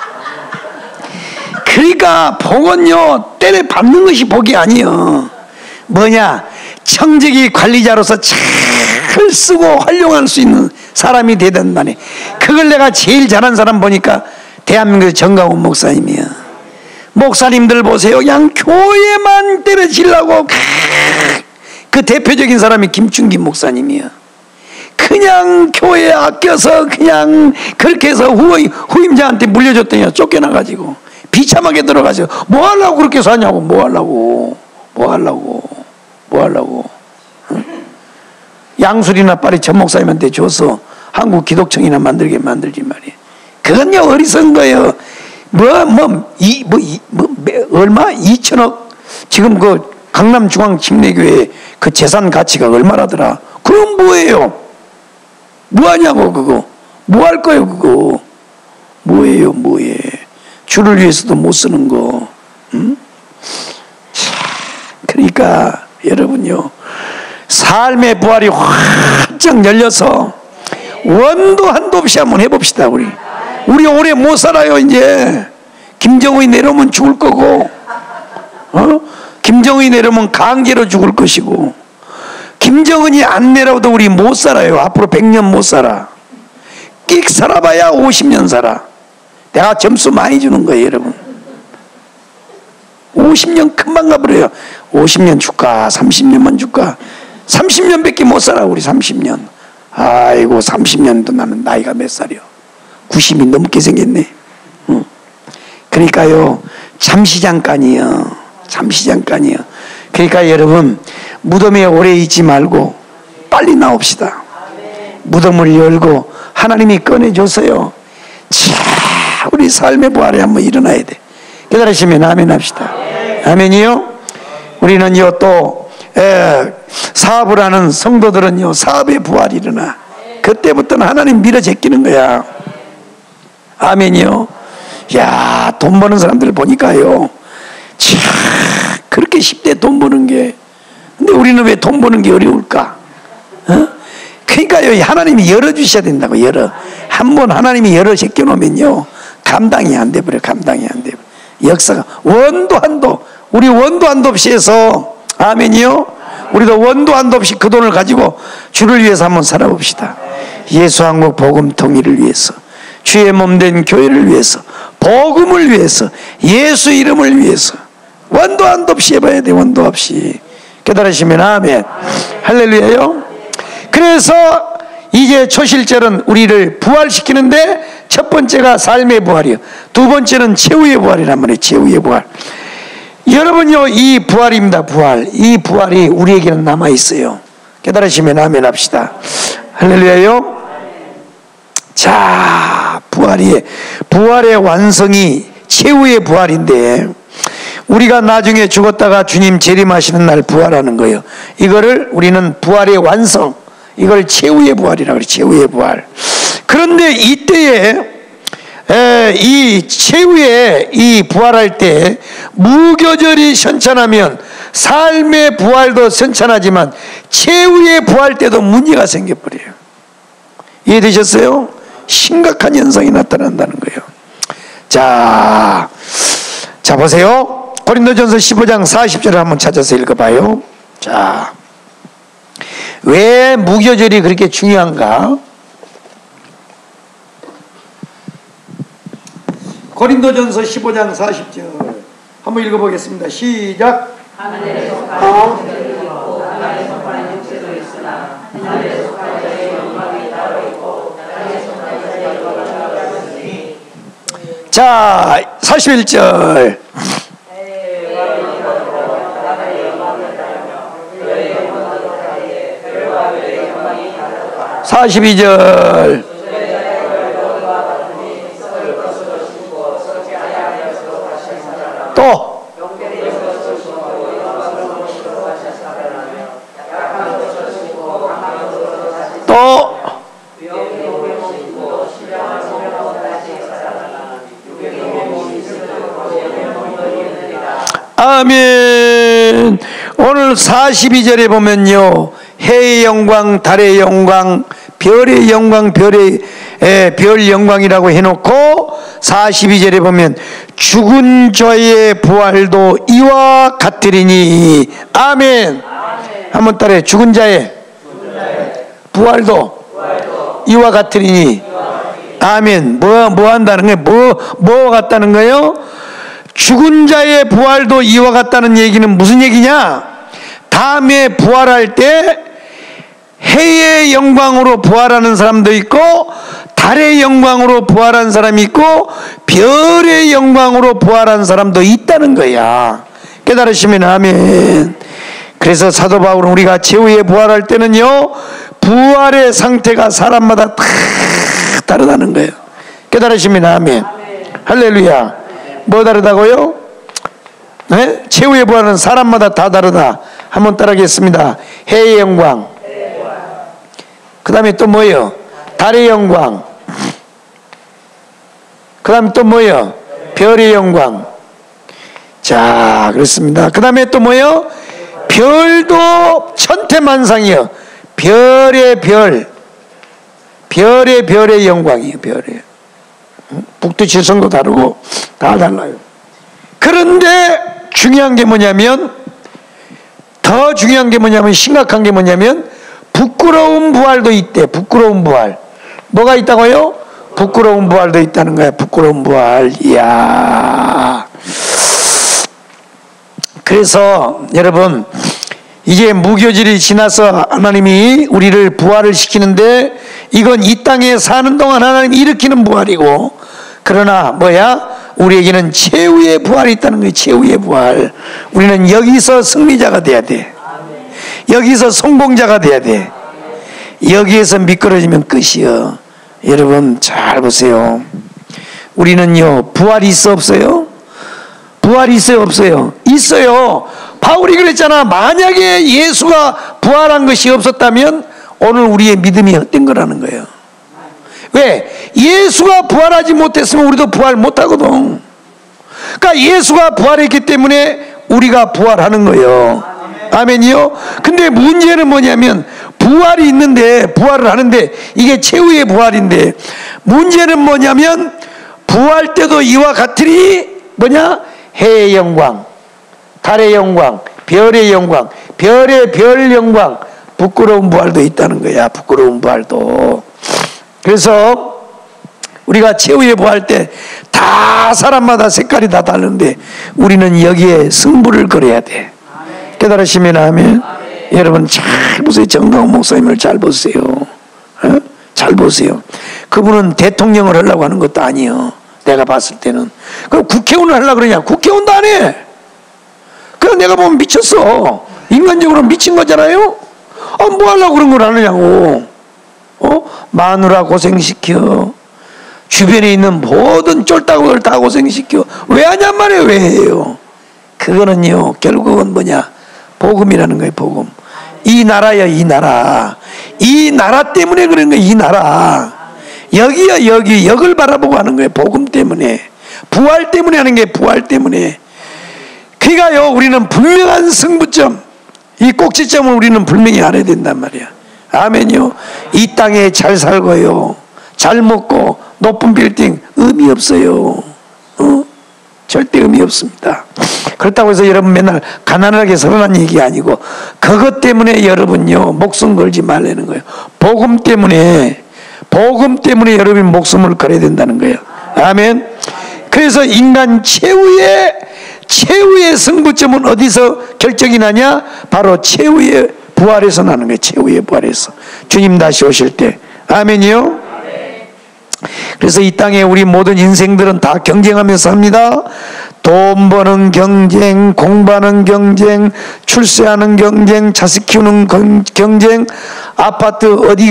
그러니까 복은요 때려 받는 것이 복이 아니요. 뭐냐, 청지기 관리자로서 잘 쓰고 활용할 수 있는 사람이 되야 된다네. 그걸 내가 제일 잘한 사람 보니까 대한민국 정강훈 목사님이야. 목사님들 보세요. 그냥 교회만 때려치려고 그 대표적인 사람이 김충기 목사님이야. 그냥 교회 아껴서 그냥 그렇게 해서 후임자한테 물려줬더니 쫓겨나가지고 비참하게 들어가서 뭐 하려고 그렇게 사냐고. 뭐 하려고 응? 양술이나 빨리 전 목사님한테 줘서 한국 기독청이나 만들지 말이야. 그건요 어리석은 거예요. 얼마? 2천억. 지금 그 강남중앙침례교회 그 재산 가치가 얼마라더라. 그럼 뭐예요? 뭐 하냐고. 그거 뭐 할 거예요? 그거 뭐예요? 주를 위해서도 못 쓰는 거. 응? 그러니까 여러분요 삶의 부활이 활짝 열려서 원도 한도 없이 한번 해봅시다. 우리 오래 못 살아요. 이제 김정은이 내려오면 죽을 거고, 김정은이 내려오면 강제로 죽을 것이고, 김정은이 안 내려오도 우리 못 살아요. 앞으로 100년 못 살아. 끽 살아봐야 50년 살아. 내가 점수 많이 주는 거예요. 여러분 50년 금방 가버려요. 50년 줄까 30년만 줄까. 30년밖에 못 살아. 우리 30년. 아이고 30년도 나는 나이가 몇 살이요? 90이 넘게 생겼네. 그러니까요 잠시 잠깐이요. 그러니까 여러분 무덤에 오래 있지 말고 빨리 나옵시다. 무덤을 열고 하나님이 꺼내줬어요. 자 우리 삶의 부활에 한번 일어나야 돼. 기다리시면 아멘 합시다. 아멘이요. 우리는요 또 사업을 하는 성도들은요 사업의 부활이 일어나. 그때부터는 하나님 밀어 제끼는 거야. 아멘이요. 야, 돈 버는 사람들 보니까요 참 그렇게 쉽대 돈 버는 게. 근데 우리는 왜 돈 버는 게 어려울까? 그러니까요 하나님이 열어주셔야 된다고. 한번 하나님이 열어 제껴놓으면요 감당이 안 돼버려. 역사가 원도 한도. 우리 원도 한도 없이 해서 아멘이요. 우리도 원도 한도 없이 그 돈을 가지고 주를 위해서 한번 살아봅시다. 예수 한국 복음 통일을 위해서, 주의 몸된 교회를 위해서, 복음을 위해서, 예수 이름을 위해서. 원도 없이 해봐야 돼. 원도 없이. 깨달으시면 아멘. 할렐루야요. 그래서 이제 초실절은 우리를 부활시키는데 첫 번째가 삶의 부활이요, 두 번째는 최후의 부활이란 말이에요. 최후의 부활. 여러분요, 이 부활입니다. 부활. 이 부활이 우리에게는 남아있어요. 깨달으시면 아멘 합시다. 할렐루야요. 자, 부활의 완성이 최후의 부활인데, 우리가 나중에 죽었다가 주님 재림하시는 날 부활하는 거예요. 이거를 우리는 부활의 완성, 이걸 최후의 부활이라고 그래요. 최후의 부활. 그런데 이때에 이 최후의 이 부활할 때 무교절이 현천하면 삶의 부활도 현천하지만 최후의 부활 때도 문제가 생겨버려요. 이해되셨어요? 심각한 현상이 나타난다는 거예요. 자 보세요. 고린도전서 15장 40절을 한번 찾아서 읽어봐요. 자, 왜 무교절이 그렇게 중요한가? 고린도전서 15장 40절 한번 읽어보겠습니다. 시작. 하늘에 속한 육체도 있고 땅에 속한 육체도 있으나 하늘에 속한 자의 영광이 따로 있고 땅에 속한 자의 영광이 따로 있으니. 자, 41절 42절 또 아멘. 오늘 42절에 보면요, 해의 영광, 달의 영광, 별의 영광, 별 영광이라고 해놓고 42절에 보면 죽은 자의 부활도 이와 같으리니. 아멘. 한번 따라해. 죽은 자의 부활도 이와 같으리니. 아멘. 뭐 한다는 거예요? 뭐 같다는 거예요? 죽은 자의 부활도 이와 같다는 얘기는 무슨 얘기냐? 다음에 부활할 때 해의 영광으로 부활하는 사람도 있고, 달의 영광으로 부활한 사람이 있고, 별의 영광으로 부활한 사람도 있다는 거야. 깨달으시면 아멘. 그래서 사도 바울은 우리가 최후에 부활할 때는요, 부활의 상태가 사람마다 다 다르다는 거예요. 깨달으시면 아멘. 할렐루야. 뭐 다르다고요? 네? 최후의 부활은 사람마다 다 다르다. 한번 따라하겠습니다. 해의 영광, 그 다음에 또 뭐예요? 달의 영광, 그 다음에 또 뭐예요? 별의 영광. 자, 그렇습니다. 그 다음에 또 뭐예요? 별도 천태만상이요. 별의 영광이에요. 별의. 북두 칠성도 다르고 다 달라요. 그런데 중요한 게 뭐냐면, 더 중요한 게 뭐냐면, 심각한 게 뭐냐면, 부끄러운 부활도 있대. 부끄러운 부활. 뭐가 있다고요? 부끄러운 부활도 있다는 거야. 부끄러운 부활. 이야. 그래서 여러분, 이제 무교절이 지나서 하나님이 우리를 부활을 시키는데, 이건 이 땅에 사는 동안 하나님이 일으키는 부활이고, 그러나 뭐야? 우리에게는 최후의 부활이 있다는 거예요. 최후의 부활. 우리는 여기서 승리자가 돼야 돼. 여기서 성공자가 돼야 돼. 여기에서 미끄러지면 끝이요. 여러분 잘 보세요. 우리는요, 부활이 있어 없어요? 부활이 있어요 없어요? 있어요. 바울이 그랬잖아. 만약에 예수가 부활한 것이 없었다면 오늘 우리의 믿음이 헛된 거라는 거예요. 왜? 예수가 부활하지 못했으면 우리도 부활 못하거든. 그러니까 예수가 부활했기 때문에 우리가 부활하는 거예요. 아멘이요? 근데 문제는 뭐냐면, 부활이 있는데, 부활을 하는데, 이게 최후의 부활인데, 문제는 뭐냐면, 부활 때도 이와 같으니, 뭐냐? 해의 영광, 달의 영광, 별의 영광, 별 영광, 부끄러운 부활도 있다는 거야. 부끄러운 부활도. 그래서 우리가 최후의 부활 때 다 다 사람마다 색깔이 다 다른데 우리는 여기에 승부를 걸어야 돼. 깨달으시면 아멘. 여러분 잘 보세요. 정강훈 목사님을 잘 보세요. 잘 보세요. 그분은 대통령을 하려고 하는 것도 아니에요. 내가 봤을 때는. 그럼 국회의원을 하려고 그러냐? 국회의원도 안 해. 그냥 내가 보면 미쳤어. 인간적으로 미친 거잖아요. 뭐 하려고 그런 걸 하느냐고. 마누라 고생시켜. 주변에 있는 모든 쫄따구들 다 고생시켜. 왜 하냔 말이에요. 왜 해요? 그거는요 결국은 뭐냐? 복음이라는 거예요. 복음. 이 나라야 이 나라. 이 나라 때문에 그런 거예요. 이 나라. 여기야 여기. 역을 바라보고 하는 거예요. 복음 때문에. 부활 때문에 하는 게 부활 때문에. 그러니까요 우리는 분명한 승부점, 이 꼭지점을 우리는 분명히 알아야 된단 말이야. 아멘요. 이 땅에 잘 살고요, 잘 먹고 높은 빌딩 의미 없어요. 절대 의미 없습니다. 그렇다고 해서 여러분 맨날 가난하게 살아난 얘기 아니고, 그것 때문에 여러분요 목숨 걸지 말라는 거예요. 복음 때문에 여러분이 목숨을 걸어야 된다는 거예요. 아멘. 그래서 인간 최후의 승부점은 어디서 결정이 나냐? 바로 최후의 부활에서 나는 거예요. 최후의 부활에서. 주님 다시 오실 때. 아멘이요. 그래서 이 땅에 우리 모든 인생들은 다 경쟁하면서 삽니다. 돈 버는 경쟁, 공부하는 경쟁, 출세하는 경쟁, 자식 키우는 경쟁, 아파트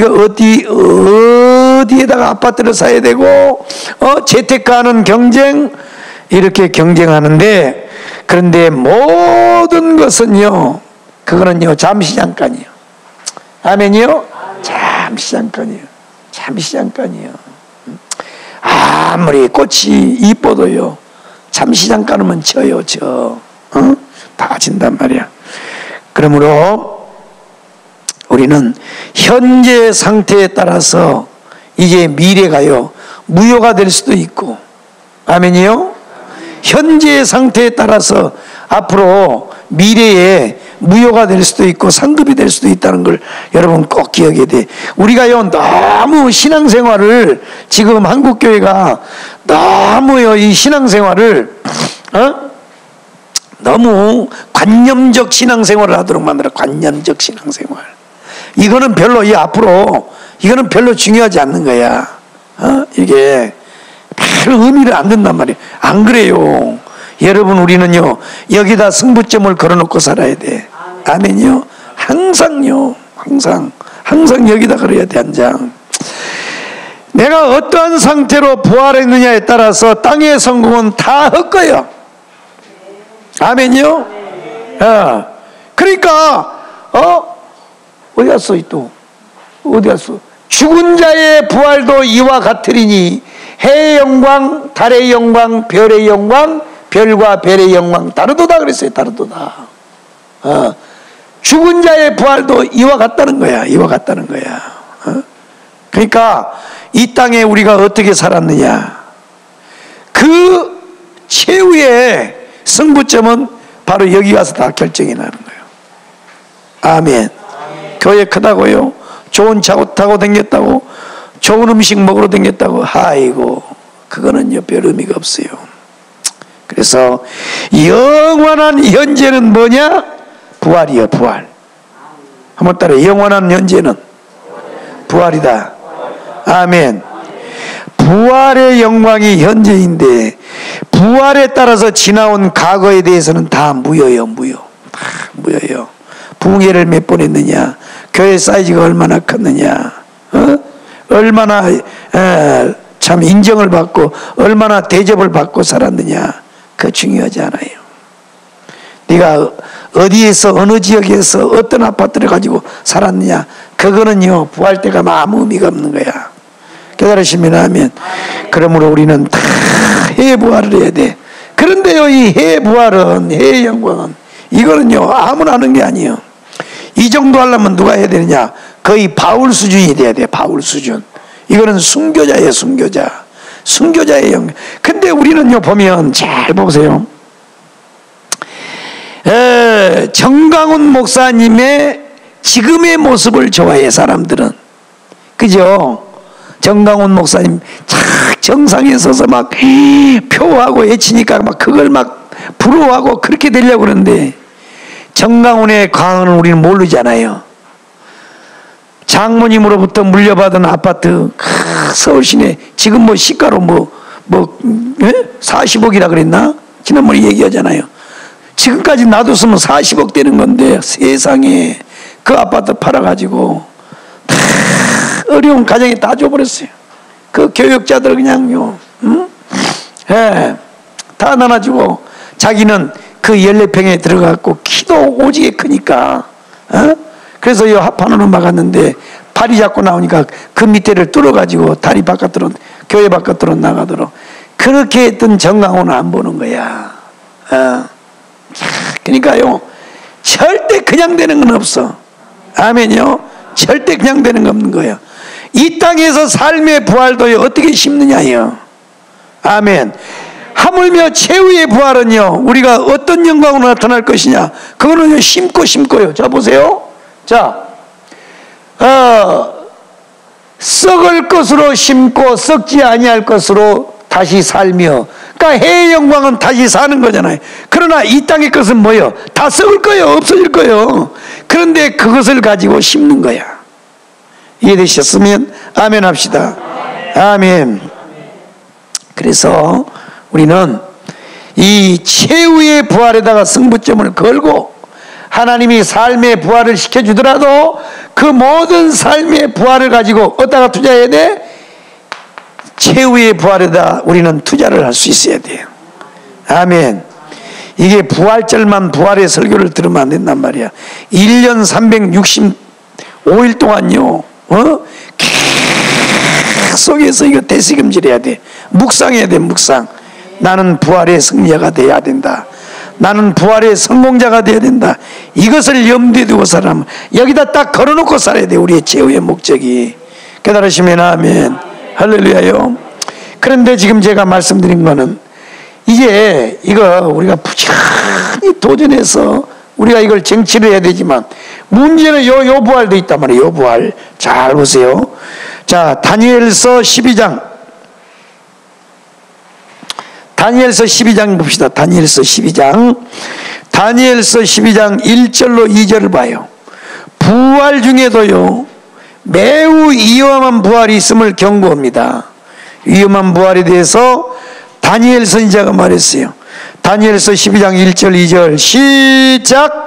어디에다가 아파트를 사야 되고, 재테크하는 경쟁, 이렇게 경쟁하는데, 그런데 모든 것은요, 그거는요 잠시 잠깐이에요. 아멘이요? 잠시 잠깐이에요. 잠시 잠깐이에요. 아무리 꽃이 이뻐도요 잠시 잠깐이면 져요. 다 진단 말이야. 그러므로 우리는 현재 상태에 따라서 이제 미래가요 무효가 될 수도 있고, 아멘이요? 현재 상태에 따라서 앞으로 미래에 무효가 될 수도 있고 상급이 될 수도 있다는 걸 여러분 꼭 기억해야 돼. 우리가요 너무 신앙생활을, 지금 한국교회가 너무요 이 신앙생활을 너무 관념적 신앙생활을 하도록 만들어. 관념적 신앙생활. 이거는 별로 앞으로 이거는 별로 중요하지 않는 거야. 이게 별 의미를 안 둔단 말이에요. 안 그래요. 여러분 우리는요 여기다 승부점을 걸어놓고 살아야 돼. 아멘이요. 항상요 항상 여기다 걸어야 돼. 한 장. 내가 어떠한 상태로 부활했느냐에 따라서 땅의 성공은 다 헛거예요. 아멘이요. 그러니까 어디 갔어 또? 어디 갔어? 죽은 자의 부활도 이와 같으리니 해의 영광, 달의 영광, 별의 영광, 별과 별의 영광 다르도다 그랬어요. 다르도다. 죽은 자의 부활도 이와 같다는 거야. 이와 같다는 거야. 그러니까 이 땅에 우리가 어떻게 살았느냐, 그 최후의 승부점은 바로 여기 가서 다 결정이 나는 거예요. 아멘. 교회 크다고요, 좋은 차 타고 다녔다고, 좋은 음식 먹으러 다녔다고, 아이고 그거는요 별 의미가 없어요. 그래서 영원한 현재는 뭐냐? 부활이요. 부활. 한번 따라. 영원한 현재는 부활이다. 아멘. 부활의 영광이 현재인데 부활에 따라서 지나온 과거에 대해서는 다 무효예요. 무효. 다 무효예요. 부흥회를 몇 번 했느냐, 교회 사이즈가 얼마나 컸느냐, 얼마나 참 인정을 받고 얼마나 대접을 받고 살았느냐, 그거 중요하지 않아요. 네가 어디에서 어느 지역에서 어떤 아파트를 가지고 살았느냐, 그거는요 부활 때 가면 아무 의미가 없는 거야. 깨달으시면 하면. 그러므로 우리는 다 해의 부활을 해야 돼. 그런데요 이 해의 부활은, 해의 영광은 이거는요 아무나 하는 게 아니에요. 이 정도 하려면 누가 해야 되느냐? 거의 바울 수준이 돼야 돼. 바울 수준. 이거는 순교자예요. 순교자의 영광. 근데 우리는요 보면 잘 보세요. 정강훈 목사님의 지금의 모습을 좋아해 사람들은. 그죠? 정강훈 목사님 착 정상에 서서 막 표하고 외치니까 막 그걸 막 부러워하고 그렇게 되려고 그러는데, 정강훈의 강은을 우리는 모르잖아요. 장모님으로부터 물려받은 아파트, 서울 시내 지금 뭐 시가로 40억이라 그랬나? 지난번에 얘기하잖아요. 지금까지 놔뒀으면 40억 되는 건데, 세상에 그 아파트 팔아가지고 다 어려운 가정에 다 줘버렸어요. 그 교육자들 그냥요, 예, 다 나눠주고, 자기는 그 14평에 들어갔고 키도 오지게 크니까, 그래서 이 합판으로 막았는데 발이 자꾸 나오니까 그 밑에를 뚫어가지고 다리 바깥으로, 교회 바깥으로 나가도록 그렇게 했던 정강훈은 안 보는 거야. 그러니까요, 절대 그냥 되는 건 없어. 아멘요. 절대 그냥 되는 건 없는 거예요. 이 땅에서 삶의 부활도요, 어떻게 심느냐요. 아멘. 하물며 최후의 부활은요, 우리가 어떤 영광으로 나타날 것이냐, 그거는요 심고요. 자 보세요. 자, 썩을 것으로 심고 썩지 아니할 것으로 다시 살며, 그러니까 해의 영광은 다시 사는 거잖아요. 그러나 이 땅의 것은 뭐예요? 다 썩을 거예요. 없어질 거예요. 그런데 그것을 가지고 심는 거야. 이해되셨으면 아멘 합시다. 아멘. 그래서 우리는 이 최후의 부활에다가 승부점을 걸고, 하나님이 삶의 부활을 시켜주더라도 그 모든 삶의 부활을 가지고 어디다가 투자해야 돼? 최후의 부활에다 우리는 투자를 할 수 있어야 돼요. 아멘. 이게 부활절만 부활의 설교를 들으면 안 된단 말이야. 1년 365일 동안요, 계속해서 이거 되새김질해야 돼. 묵상해야 돼. 묵상. 나는 부활의 승리자가 돼야 된다. 나는 부활의 성공자가 돼야 된다. 이것을 염두에 두고 살아면, 여기다 딱 걸어놓고 살아야 돼. 우리의 최후의 목적이. 깨달으시면 아멘. 할렐루야요. 그런데 지금 제가 말씀드린 거는, 이제 이거 우리가 부지런히 도전해서 우리가 이걸 쟁취를 해야 되지만, 문제는 요 부활도 있단 말이에요. 요 부활. 잘 보세요. 자, 다니엘서 12장. 다니엘서 12장 봅시다. 다니엘서 12장. 다니엘서 12장 1절로 2절을 봐요. 부활 중에도요, 매우 위험한 부활이 있음을 경고합니다. 위험한 부활에 대해서 다니엘 선지자가 말했어요. 다니엘서 12장 1절 2절 시작.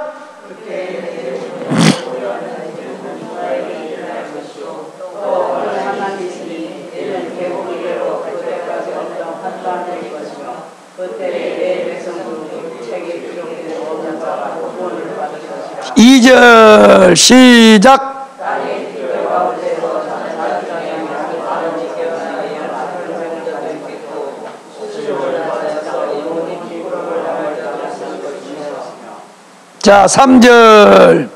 이 절 시작. 자, 3절.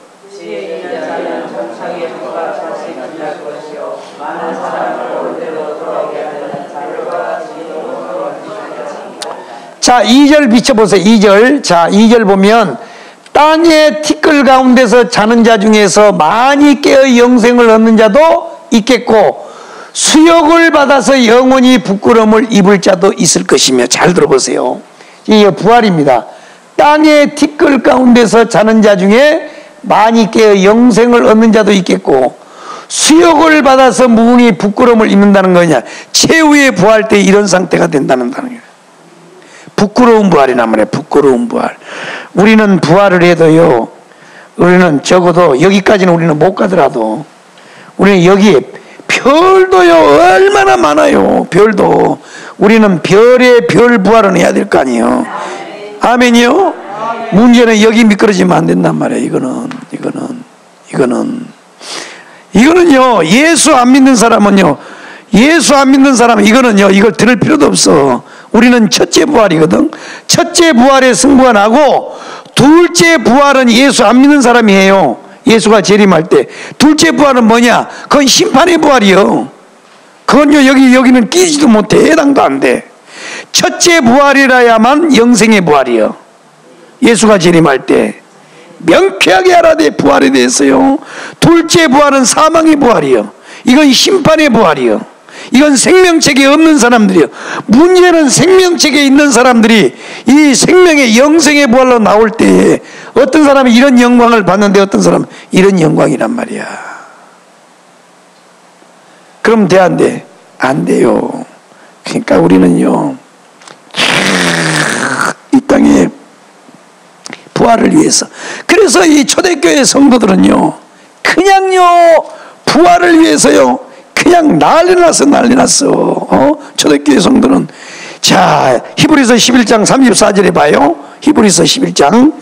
자, 2절 비춰보세요. 2절. 자, 2절 보면, 땅의 티끌 가운데서 자는 자 중에서 많이 깨어 영생을 얻는 자도 있겠고, 수욕을 받아서 영원히 부끄러움을 입을 자도 있을 것이며. 잘 들어보세요. 이게 부활입니다. 땅의 티끌 가운데서 자는 자 중에 많이 깨어 영생을 얻는 자도 있겠고, 수욕을 받아서 무궁히 부끄러움을 입는다는 거냐. 최후의 부활 때 이런 상태가 된다는 거예요. 부끄러운 부활이란 말이에요. 부끄러운 부활. 우리는 부활을 해도요, 우리는 적어도 여기까지는 우리는 못 가더라도, 우리는 여기에 별도요 얼마나 많아요. 별도. 우리는 별의 별 부활은 해야 될 거 아니에요. 아멘이요. 문제는 여기 미끄러지면 안 된단 말이에요. 이거는요, 예수 안 믿는 사람은요, 이거는요, 이걸 들을 필요도 없어. 우리는 첫째 부활이거든. 첫째 부활에 승부가 나고, 둘째 부활은 예수 안 믿는 사람이 해요. 예수가 재림할 때. 둘째 부활은 뭐냐? 그건 심판의 부활이요. 그건요, 여기는 끼지도 못해. 해당도 안 돼. 첫째 부활이라야만 영생의 부활이요. 예수가 재림할 때 명쾌하게 알아야 돼. 부활에 대해서요. 둘째 부활은 사망의 부활이요. 이건 심판의 부활이요. 이건 생명책에 없는 사람들이요. 문제는 생명책에 있는 사람들이 이 생명의 영생의 부활로 나올 때에 어떤 사람이 이런 영광을 받는데 어떤 사람은 이런 영광이란 말이야. 그럼 돼, 안 돼? 안 돼요. 그러니까 우리는요, 이 땅에 부활을 위해서, 그래서 이 초대교회 성도들은요 그냥요 부활을 위해서요 그냥 난리 났어. 초대교회 성도는. 자, 히브리서 11장 34절에 봐요. 히브리서 11장.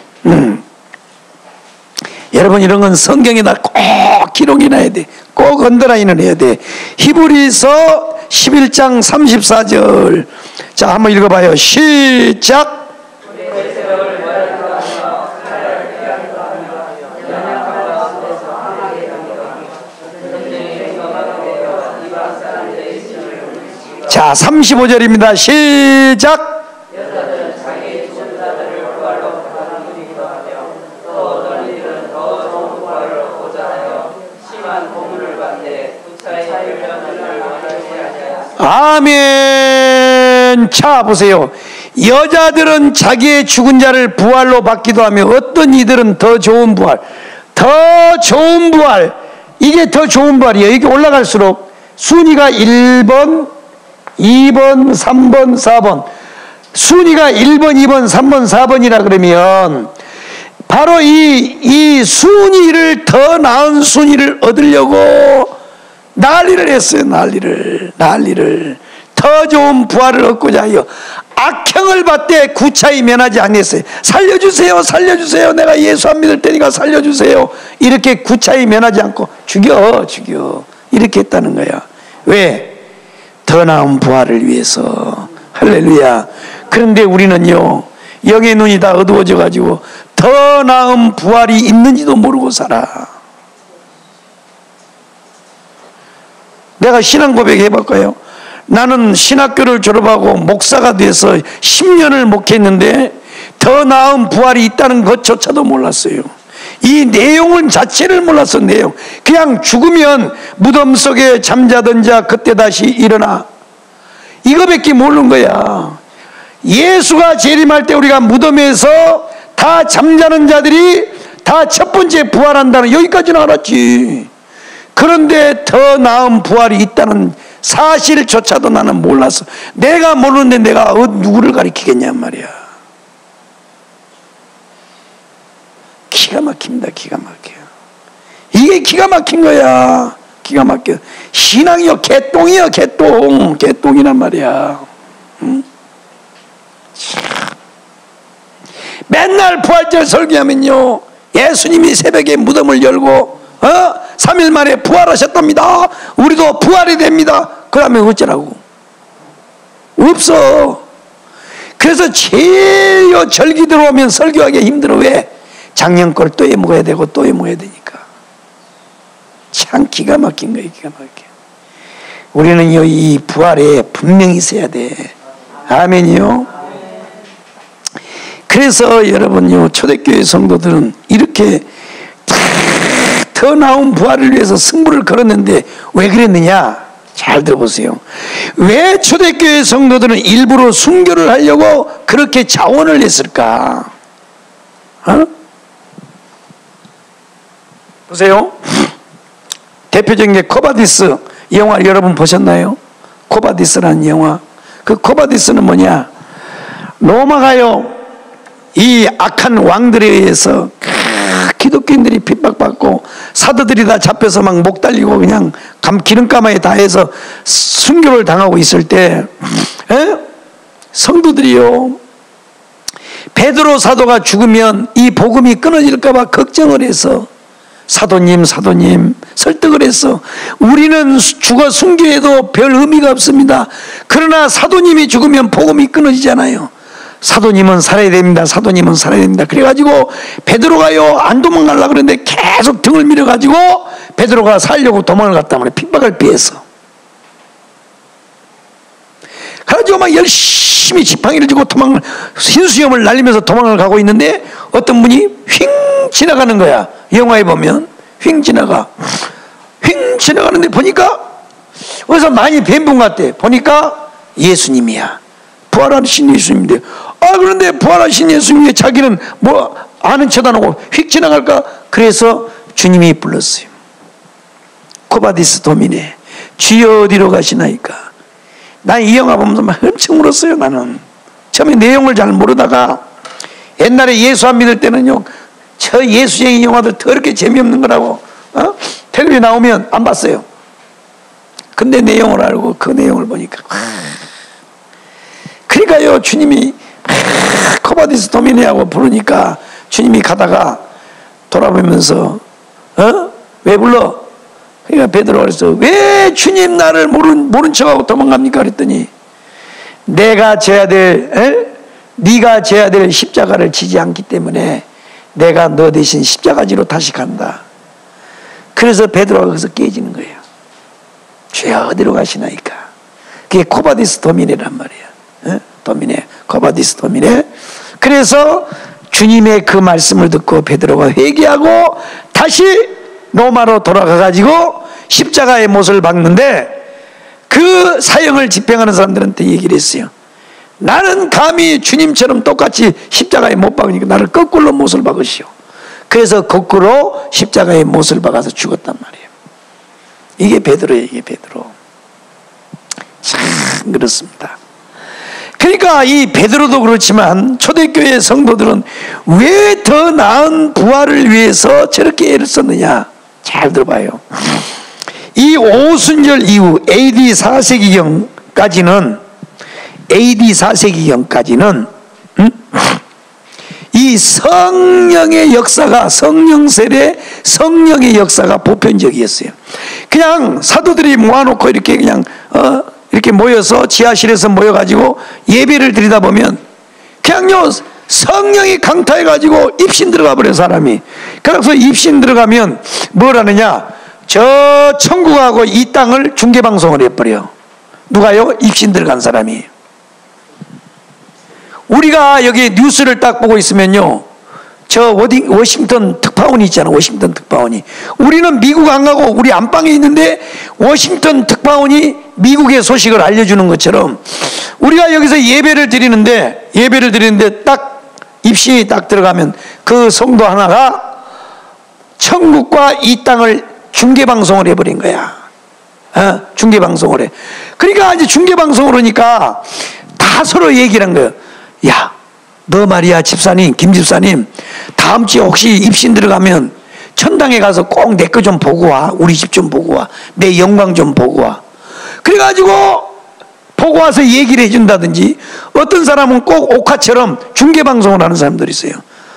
여러분, 이런 건 성경에다 꼭 기록이 나야 돼. 꼭 언더라인을 해야 돼. 히브리서 11장 34절. 자, 한번 읽어봐요. 시작. 자, 35절입니다. 시작. 아멘. 자, 보세요. 여자들은 자기의 죽은 자를 부활로 받기도 하며 어떤 이들은 더 좋은 부활, 이게 더 좋은 부활이에요. 이게 올라갈수록 순위가 1번, 2번, 3번, 4번. 순위가 1번, 2번, 3번, 4번이라 그러면 바로 이 순위를, 더 나은 순위를 얻으려고 난리를 했어요. 난리를. 더 좋은 부활을 얻고자 하여 악행을 받되 구차히 면하지 아니했어요. 살려주세요. 내가 예수 안 믿을 테니까 살려주세요. 이렇게 구차히 면하지 않고 죽여. 이렇게 했다는 거야. 왜? 더 나은 부활을 위해서. 할렐루야. 그런데 우리는요, 영의 눈이 다 어두워져 가지고 더 나은 부활이 있는지도 모르고 살아. 내가 신앙 고백 해볼까요? 나는 신학교를 졸업하고 목사가 돼서 10년을 목회했는데 더 나은 부활이 있다는 것조차도 몰랐어요. 이 내용을 자체를 몰랐어. 내용. 그냥 죽으면 무덤 속에 잠자던 자 그때 다시 일어나, 이거밖에 모르는 거야. 예수가 재림할 때 우리가 무덤에서 다 잠자는 자들이 다 첫 번째 부활한다는, 여기까지는 알았지. 그런데 더 나은 부활이 있다는 사실조차도 나는 몰랐어. 내가 모르는데 내가 누구를 가리키겠냔 말이야. 기가 막힙니다. 기가 막혀요. 이게 기가 막힌 거야. 기가 막혀. 신앙이요, 개똥이요. 개똥이란 말이야. 응? 맨날 부활절 설교하면요, 예수님이 새벽에 무덤을 열고 3일 만에 부활하셨답니다. 우리도 부활이 됩니다. 그러면 어쩌라고? 없어. 그래서 제일 절기 들어오면 설교하기 힘들어. 왜? 작년 걸 또 해먹어야 되고 또 해먹어야 되니까. 참 기가 막힌 거예요. 기가 막혀. 우리는요, 이 부활에 분명히 있어야 돼. 아멘이요. 그래서 여러분요, 초대교회 성도들은 이렇게 더 나은 부활을 위해서 승부를 걸었는데 왜 그랬느냐? 잘 들어보세요. 왜 초대교회 성도들은 일부러 순교를 하려고 그렇게 자원을 했을까? 보세요. 대표적인 게 코바디스 영화, 여러분 보셨나요? 코바디스라는 영화. 그 코바디스는 뭐냐? 로마가요, 이 악한 왕들에 의해서 기독교인들이 핍박받고 사도들이 다 잡혀서 막 목 달리고 그냥 기름가마에 다 해서 순교를 당하고 있을 때 성도들이요, 베드로 사도가 죽으면 이 복음이 끊어질까 봐 걱정을 해서 사도님 설득을 했어. 우리는 죽어 순교해도 별 의미가 없습니다. 그러나 사도님이 죽으면 복음이 끊어지잖아요. 사도님은 살아야 됩니다. 그래가지고 베드로가요, 안 도망가려고 그러는데 계속 등을 밀어가지고 베드로가 살려고 도망을 갔단 말이에요. 핍박을 피해서. 그래가지고 막 열심히 지팡이를 쥐고 흰수염을 날리면서 도망을 가고 있는데 어떤 분이 휙 지나가는 거야. 영화에 보면 휙 지나가는데 보니까 그래서 많이 뵌 분 같대. 보니까 예수님이야. 부활하신 예수님인데, 그런데 부활하신 예수님이 자기는 뭐 아는 척 안 하고 휙 지나갈까? 그래서 주님이 불렀어요. 코바디스 도미네, 주여 어디로 가시나이까? 난 이 영화 보면서 막 엄청 울었어요. 나는 처음에 내용을 잘 모르다가, 옛날에 예수 안 믿을 때는요, 저 예수쟁이 영화들 더럽게 재미없는 거라고 텔레비에 나오면 안 봤어요. 근데 내용을 알고 그 내용을 보니까, 그러니까요, 주님이 코바디스 도미네하고 부르니까 주님이 가다가 돌아보면서 왜 불러? 그러니까 베드로가 그랬어. 왜 주님 나를 모른 척하고 도망갑니까? 그랬더니, 네가 져야 될 십자가를 지지 않기 때문에 내가 너 대신 십자가지로 다시 간다. 그래서 베드로가 거기서 깨지는 거예요. 주여 어디로 가시나이까? 그게 코바디스 도미네란 말이야. 도미네, 코바디스 도미네. 그래서 주님의 그 말씀을 듣고 베드로가 회개하고 다시 로마로 돌아가가지고 십자가의 못을 박는데, 그 사형을 집행하는 사람들한테 얘기를 했어요. 나는 감히 주님처럼 똑같이 십자가에 못 박으니까 나를 거꾸로 못을 박으시오. 그래서 거꾸로 십자가에 못을 박아서 죽었단 말이에요. 이게 베드로예요. 이게 베드로. 참 그렇습니다. 그러니까 이 베드로도 그렇지만 초대교회 성도들은 왜 더 나은 부활을 위해서 저렇게 애를 썼느냐? 잘 들어봐요. 이 오순절 이후 AD 4세기경까지는 이 성령의 역사가, 성령 세례, 성령의 역사가 보편적이었어요. 그냥 사도들이 모아놓고 이렇게 그냥 이렇게 모여서 지하실에서 모여가지고 예배를 드리다 보면 그냥요 성령이 강타해가지고 입신 들어가 버려 사람이. 그래서 입신 들어가면 뭘 하느냐? 저 천국하고 이 땅을 중계방송을 해버려. 누가요? 입신 들어간 사람이. 우리가 여기 뉴스를 딱 보고 있으면요, 저 워싱턴 특파원이 있잖아. 워싱턴 특파원이. 우리는 미국 안 가고 우리 안방에 있는데 워싱턴 특파원이 미국의 소식을 알려주는 것처럼, 우리가 여기서 예배를 드리는데 딱 입신이 딱 들어가면 그 성도 하나가 천국과 이 땅을 중계방송을 해버린 거야. 중계방송을 해. 그러니까 이제 중계방송을 하니까 다 서로 얘기를 한 거예요. 야, 너 말이야 집사님, 김 집사님, 다음 주에 혹시 입신 들어가면 천당에 가서 꼭 내 거 좀 보고 와. 우리 집 좀 보고 와. 내 영광 좀 보고 와. 그래가지고 보고 와서 얘기를 해준다든지, 어떤 사람은 꼭 옥화처럼 중계방송을 하는 사람들이 있어요.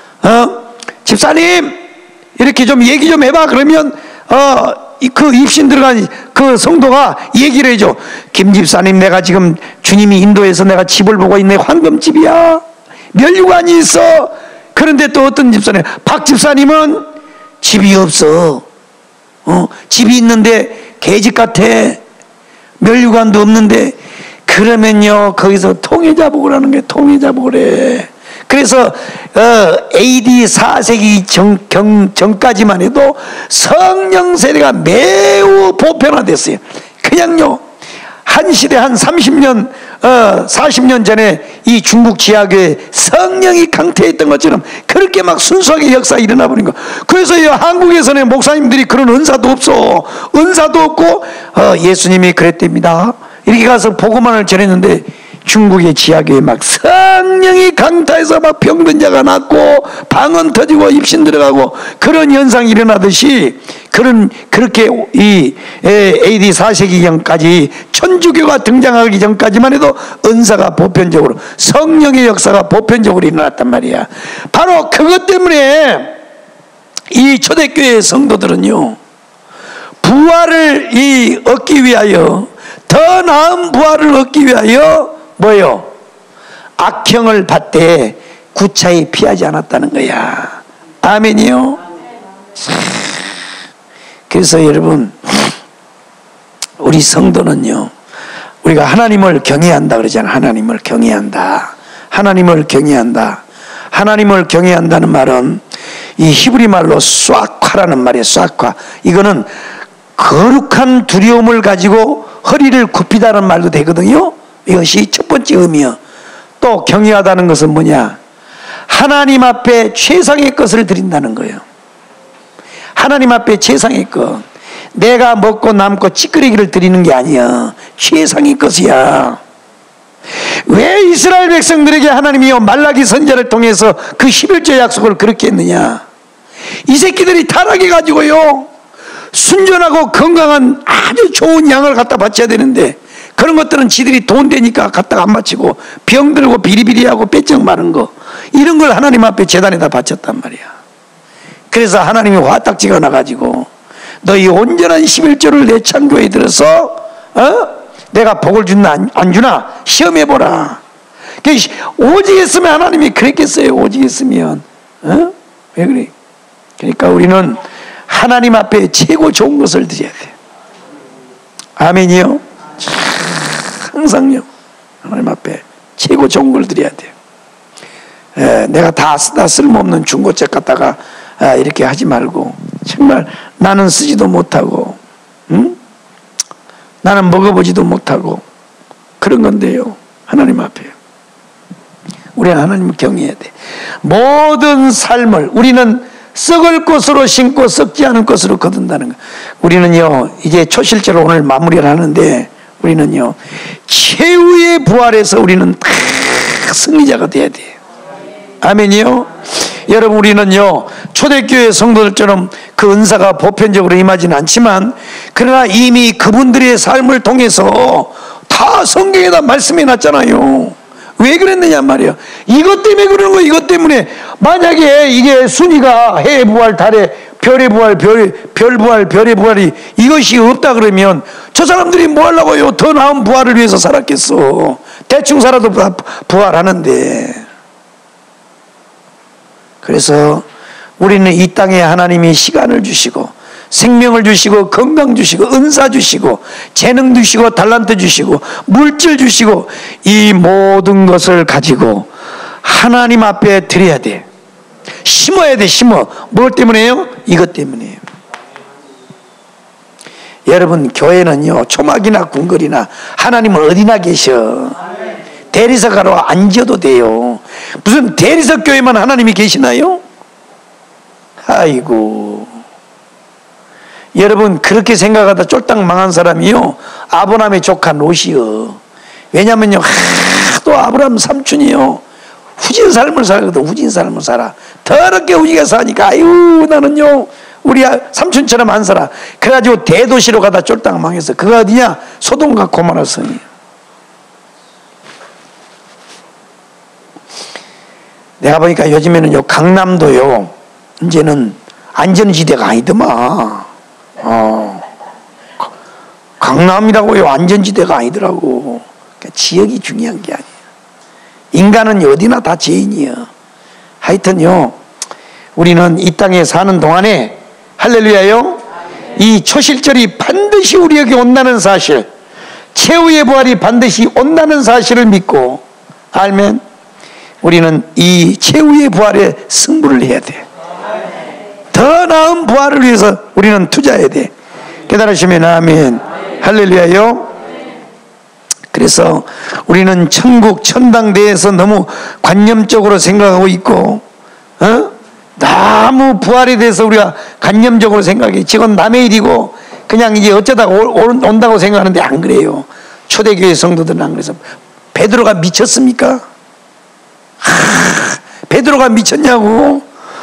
집사님 이렇게 좀 얘기 좀 해봐. 그러면 그 입신 들어간 그 성도가 얘기를 해줘. 김 집사님, 내가 지금 주님이 인도해서 내가 집을 보고 있네. 황금집이야. 면류관이 있어. 그런데 또 어떤 집사님, 박 집사님은 집이 없어. 집이 있는데 개집 같아. 면류관도 없는데. 그러면요 거기서 통해자복을 게 통해자복을 해. 그래서 AD 4세기 전까지만 해도 성령 세례가 매우 보편화됐어요. 그냥요 한 시대 한 30년 40년 전에 이 중국 지하교회 성령이 강태했던 것처럼 그렇게 막 순수하게 역사가 일어나 버린 거. 그래서 한국에서는 목사님들이 그런 은사도 없어. 은사도 없고 예수님이 그랬답니다. 이렇게 가서 복음만을 전했는데, 중국의 지하교회 막 성령이 강타해서 막 병든 자가 낫고 방언 터지고 입신 들어가고 그런 현상이 일어나듯이, 그렇게 이 AD 4세기경까지 천주교가 등장하기 전까지만 해도 은사가 보편적으로, 성령의 역사가 보편적으로 일어났단 말이야. 바로 그것 때문에 이 초대교회 성도들은요, 부활을 얻기 위하여, 더 나은 부활을 얻기 위하여 뭐요? 악형을 받되 구차히 피하지 않았다는 거야. 아멘이요? 그래서 여러분, 우리 성도는요, 우리가 하나님을 경외한다 그러잖아요. 하나님을 경외한다. 하나님을 경외한다. 하나님을 경외한다는 말은 이 히브리 말로 쏘아카라는 말이에요. 쏘아카. 이거는 거룩한 두려움을 가지고 허리를 굽히다는 말도 되거든요. 이것이 첫 번째 의미요. 또 경외하다는 것은 뭐냐? 하나님 앞에 최상의 것을 드린다는 거예요. 하나님 앞에 최상의 것. 내가 먹고 남고 찌끄레기를 드리는 게 아니야. 최상의 것이야. 왜 이스라엘 백성들에게 하나님이요 말라기 선지자를 통해서 그 11조 약속을 그렇게 했느냐? 이 새끼들이 타락해가지고요 순전하고 건강한 아주 좋은 양을 갖다 바쳐야 되는데 그런 것들은 지들이 돈 되니까 갖다가 안 바치고 병들고 비리비리하고 빼쩍 마른 거 이런 걸 하나님 앞에 제단에다 바쳤단 말이야. 그래서 하나님이 화딱지가 나가지고 너희 온전한 11조를 내 창조에 들어서 내가 복을 주나 안 주나 시험해보라. 오직 했으면 하나님이 그랬겠어요. 오직 했으면 왜 그래? 그러니까 우리는 하나님 앞에 최고 좋은 것을 드려야 돼. 아멘이요? 항상요 하나님 앞에 최고 좋은 걸 드려야 돼요. 내가 다 쓰다 쓸모없는 중고책 갖다가 이렇게 하지 말고 정말 나는 쓰지도 못하고 나는 먹어보지도 못하고 그런 건데요 하나님 앞에요. 우리는 하나님을 경외해야 돼. 모든 삶을 우리는 썩을 것으로 심고 썩지 않은 것으로 거둔다는 거. 우리는요 이제 초실제로 오늘 마무리를 하는데 우리는요 최후의 부활에서 우리는 다 승리자가 돼야 돼요. 아멘이요? 여러분 우리는요 초대교회 성도들처럼 그 은사가 보편적으로 임하지는 않지만 그러나 이미 그분들의 삶을 통해서 다 성경에다 말씀해 놨잖아요. 왜 그랬느냐 말이에요. 이것 때문에 그러는 거예요. 이것 때문에 만약에 이게 순위가 해의 부활, 달의 별의 부활, 별 부활, 별의 부활이 이것이 없다 그러면 저 사람들이 뭐 하려고요? 더 나은 부활을 위해서 살았겠어. 대충 살아도 부활하는데. 그래서 우리는 이 땅에 하나님이 시간을 주시고 생명을 주시고 건강 주시고 은사 주시고 재능 주시고 달란트 주시고 물질 주시고 이 모든 것을 가지고 하나님 앞에 드려야 돼. 심어야 돼. 심어. 뭘 때문에요? 이것 때문에요. 여러분 교회는요 초막이나 궁궐이나 하나님은 어디나 계셔. 대리석가로 앉아도 돼요. 무슨 대리석 교회만 하나님이 계시나요? 아이고 여러분 그렇게 생각하다 쫄딱 망한 사람이요 아브라함의 조카 롯이요. 왜냐면요 또 아브라함 삼촌이요 후진 삶을 살거든. 후진 삶을 살아. 더럽게 후지게 사니까 아유 나는요 우리 삼촌처럼 안 살아. 그래가지고 대도시로 가다 쫄딱 망했어. 그거 어디냐? 소돔과 고모라 성이에요. 내가 보니까 요즘에는요 강남도요 이제는 안전지대가 아니더만. 강남이라고요 안전지대가 아니더라고. 그러니까 지역이 중요한 게 아니에요. 인간은 어디나 다 죄인이에요. 하여튼요 우리는 이 땅에 사는 동안에 할렐루야요 이 초실절이 반드시 우리에게 온다는 사실, 최후의 부활이 반드시 온다는 사실을 믿고 알면 우리는 이 최후의 부활에 승부를 해야 돼. 더 나은 부활을 위해서 우리는 투자해야 돼. 깨달으시면 아멘. 할렐루야요. 그래서 우리는 천국 천당대에서 너무 관념적으로 생각하고 있고 너무 부활에 대해서 우리가 관념적으로 생각해. 지금 남의 일이고 그냥 이제 어쩌다가 온다고 생각하는데 안 그래요. 초대교회 성도들은 안 그래서. 베드로가 미쳤습니까? 베드로가 미쳤냐고.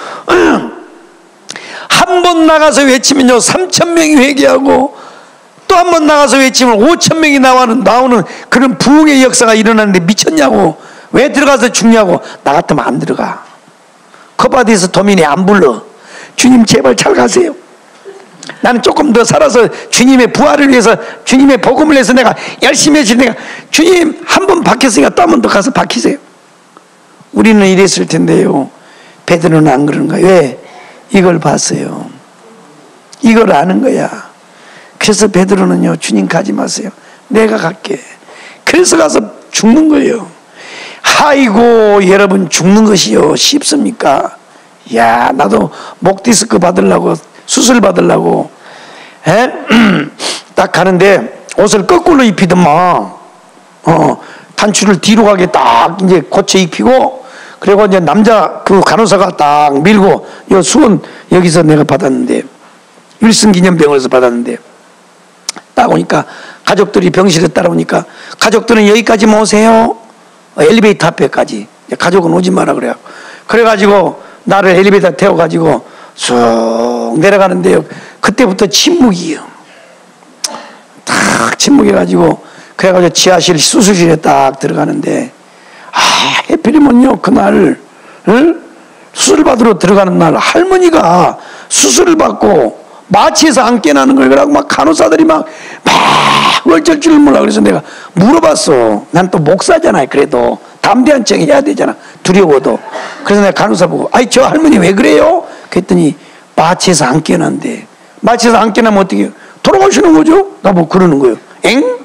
한 번 나가서 외치면요 3,000명이 회개하고 또 한 번 나가서 외치면 5,000명이 나오는 그런 부흥의 역사가 일어나는데 미쳤냐고. 왜 들어가서 죽냐고. 나 같으면 안 들어가. 커바디스 도민이 안 불러. 주님 제발 잘 가세요. 나는 조금 더 살아서 주님의 부활을 위해서 주님의 복음을 위해서 내가 열심히 해줄 내가 주님 한 번 박혔으니까 또 한 번 더 가서 박히세요. 우리는 이랬을 텐데요 베드로는 안 그러는 거야. 왜? 이걸 봤어요. 이걸 아는 거야. 그래서 베드로는요 주님 가지 마세요. 내가 갈게. 그래서 가서 죽는 거예요. 아이고 여러분 죽는 것이요 쉽습니까? 야 나도 목 디스크 받으려고 수술 받으려고 딱 가는데 옷을 거꾸로 입히더만, 단추를 뒤로 가게 딱 이제 고쳐 입히고, 그리고 이제 남자 그 간호사가 딱 밀고, 요 수원 여기서 내가 받았는데, 윌슨 기념병원에서 받았는데, 딱 오니까 가족들이 병실에 따라오니까, 가족들은 여기까지만 오세요. 엘리베이터 앞에까지. 가족은 오지 마라 그래요. 그래가지고 나를 엘리베이터 태워가지고 쑥 내려가는데요. 그때부터 침묵이에요. 딱 침묵해가지고, 그래가지고 지하실 수술실에 딱 들어가는데, 해필이면요, 그날, 수술 받으러 들어가는 날, 할머니가 수술을 받고 마취해서 안 깨나는 걸, 그러고 막 간호사들이 막 어쩔 줄 몰라. 그래서 내가 물어봤어. 난 또 목사잖아요. 그래도 담대한 척 해야 되잖아. 두려워도. 그래서 내가 간호사 보고, 저 할머니 왜 그래요? 그랬더니 마취해서 안 깨난대. 마취해서 안 깨나면 어떻게 돌아가시는 거죠? 나보고 그러는 거예요. 엥?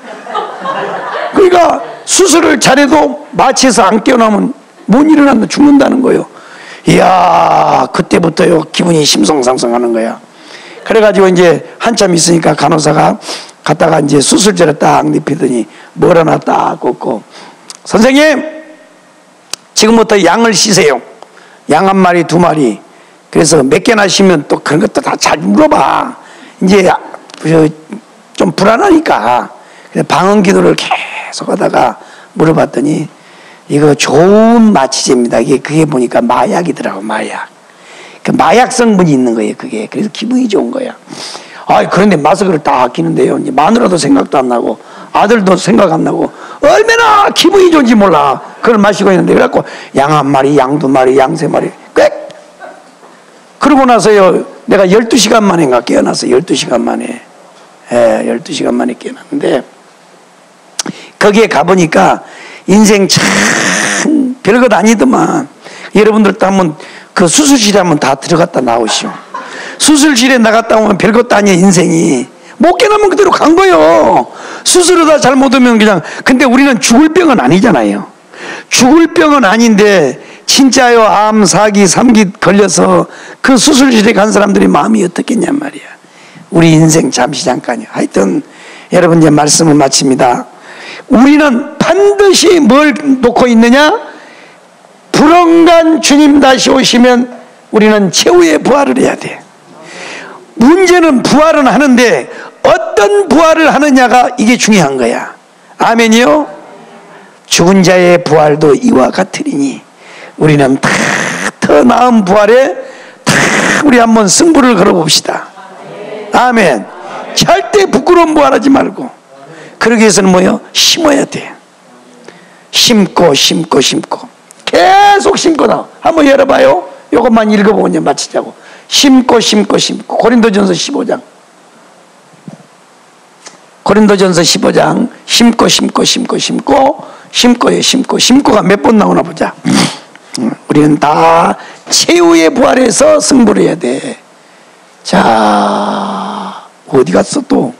그러니까 수술을 잘해도 마취해서 안 깨어나면 못 일어난다, 죽는다는 거예요. 이야, 그때부터요 기분이 심성상성하는 거야. 그래가지고 이제 한참 있으니까 간호사가 갔다가 이제 수술제를 딱 눕히더니 뭘 하나 딱 꽂고, 선생님 지금부터 양을 씻으세요. 양 한 마리, 두 마리. 그래서 몇 개나 씻으면 또 그런 것도 다 잘 물어봐. 이제 좀 불안하니까. 그래서 방언 기도를 계속 하다가 물어봤더니, 이거 좋은 마취제입니다. 그게 보니까 마약이더라고, 마약. 그 마약 성분이 있는 거예요, 그게. 그래서 기분이 좋은 거야. 그런데 마스크를 딱 끼는데요, 이제 마누라도 생각도 안 나고, 아들도 생각 안 나고, 얼마나 기분이 좋은지 몰라. 그걸 마시고 있는데, 그래갖고, 양 한 마리, 양 두 마리, 양 세 마리, 꽥! 그러고 나서요, 내가 12시간 만에가 깨어났어, 12시간 만에. 12시간 만에 깨어났는데, 거기에 가보니까, 인생 참 별것 아니더만. 여러분들도 한번 그 수술실에 한번 다 들어갔다 나오시오. 수술실에 나갔다 오면 별것도 아니야, 인생이. 못 깨나면 그대로 간 거예요. 수술하다 잘못하면 그냥. 근데 우리는 죽을 병은 아니잖아요. 죽을 병은 아닌데 진짜요, 암, 사기, 삼기 걸려서 그 수술실에 간 사람들이 마음이 어떻겠냔 말이야. 우리 인생 잠시 잠깐이요. 하여튼 여러분, 이제 말씀을 마칩니다. 우리는 반드시 뭘 놓고 있느냐? 불언간 주님 다시 오시면 우리는 최후의 부활을 해야 돼. 문제는 부활은 하는데 어떤 부활을 하느냐가 이게 중요한 거야. 아멘이요? 죽은 자의 부활도 이와 같으리니 우리는 다 더 나은 부활에 다 우리 한번 승부를 걸어봅시다. 아멘. 절대 부끄러운 부활하지 말고. 그러기 위해서는 뭐요? 심어야 돼. 심고 심고 심고 계속 심고 나와. 한번 열어봐요. 이것만 읽어보고 이제 마치자고. 심고 심고 심고. 고린도전서 15장. 고린도전서 15장. 심고 심고 심고 심고 심고요 심고. 심고가 몇 번 나오나 보자. 우리는 다 최후의 부활에서 승부를 해야 돼. 자, 어디 갔어 또?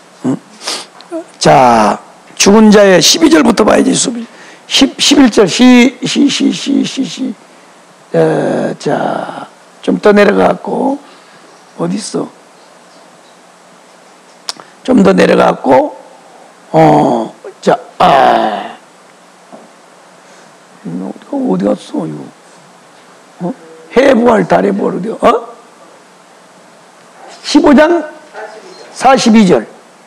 자, 죽은 자의 12절부터 봐야지. 11절 자, 좀 더 내려가고. 어디 있어? 좀 더 내려가고. 자, 어디 갔어 이거? 해 부활 달의 부활 어디야? 15장 42절.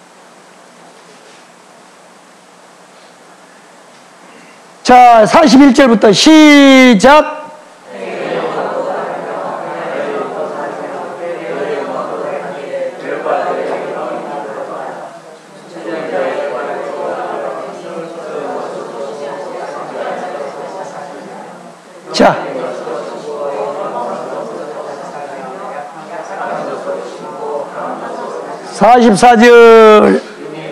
자, 41절부터 시작. 자, 44절.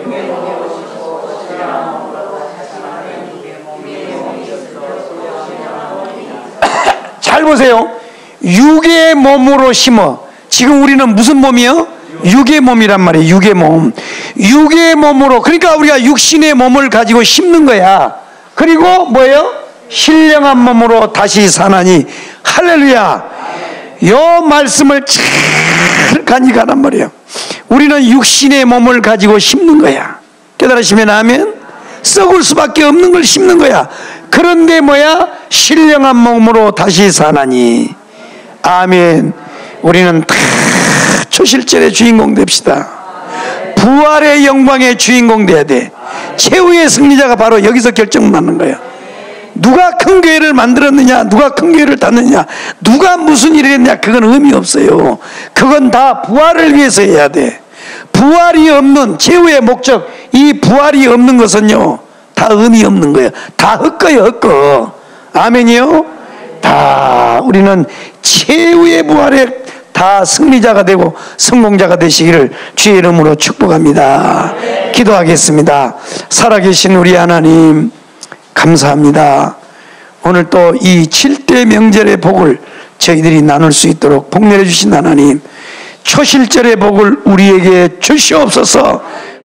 잘 보세요. 육의 몸으로 심어. 지금 우리는 무슨 몸이요? 육의 몸이란 말이에요. 육의 몸. 육의 몸으로. 그러니까 우리가 육신의 몸을 가지고 심는 거야. 그리고 뭐예요? 신령한 몸으로 다시 사나니. 할렐루야. 요 말씀을 잘 간직하란 말이에요. 우리는 육신의 몸을 가지고 심는 거야. 깨달으시면 아멘? 썩을 수밖에 없는 걸 심는 거야. 그런데 뭐야? 신령한 몸으로 다시 사나니. 아멘. 우리는 다 초실절의 주인공 됩시다. 부활의 영광의 주인공 돼야 돼. 최후의 승리자가 바로 여기서 결정나는 거예요. 누가 큰 교회를 만들었느냐, 누가 큰 교회를 닫느냐, 누가 무슨 일을 했냐, 그건 의미 없어요. 그건 다 부활을 위해서 해야 돼. 부활이 없는 최후의 목적, 이 부활이 없는 것은요 다 의미 없는 거예요. 다 헛거예요, 헛거. 아멘이요? 다 우리는 최후의 부활에 다 승리자가 되고 성공자가 되시기를 주의 이름으로 축복합니다. 기도하겠습니다. 살아계신 우리 하나님 감사합니다. 오늘 또 이 7대 명절의 복을 저희들이 나눌 수 있도록 복 내려주신 하나님, 초실절의 복을 우리에게 주시옵소서.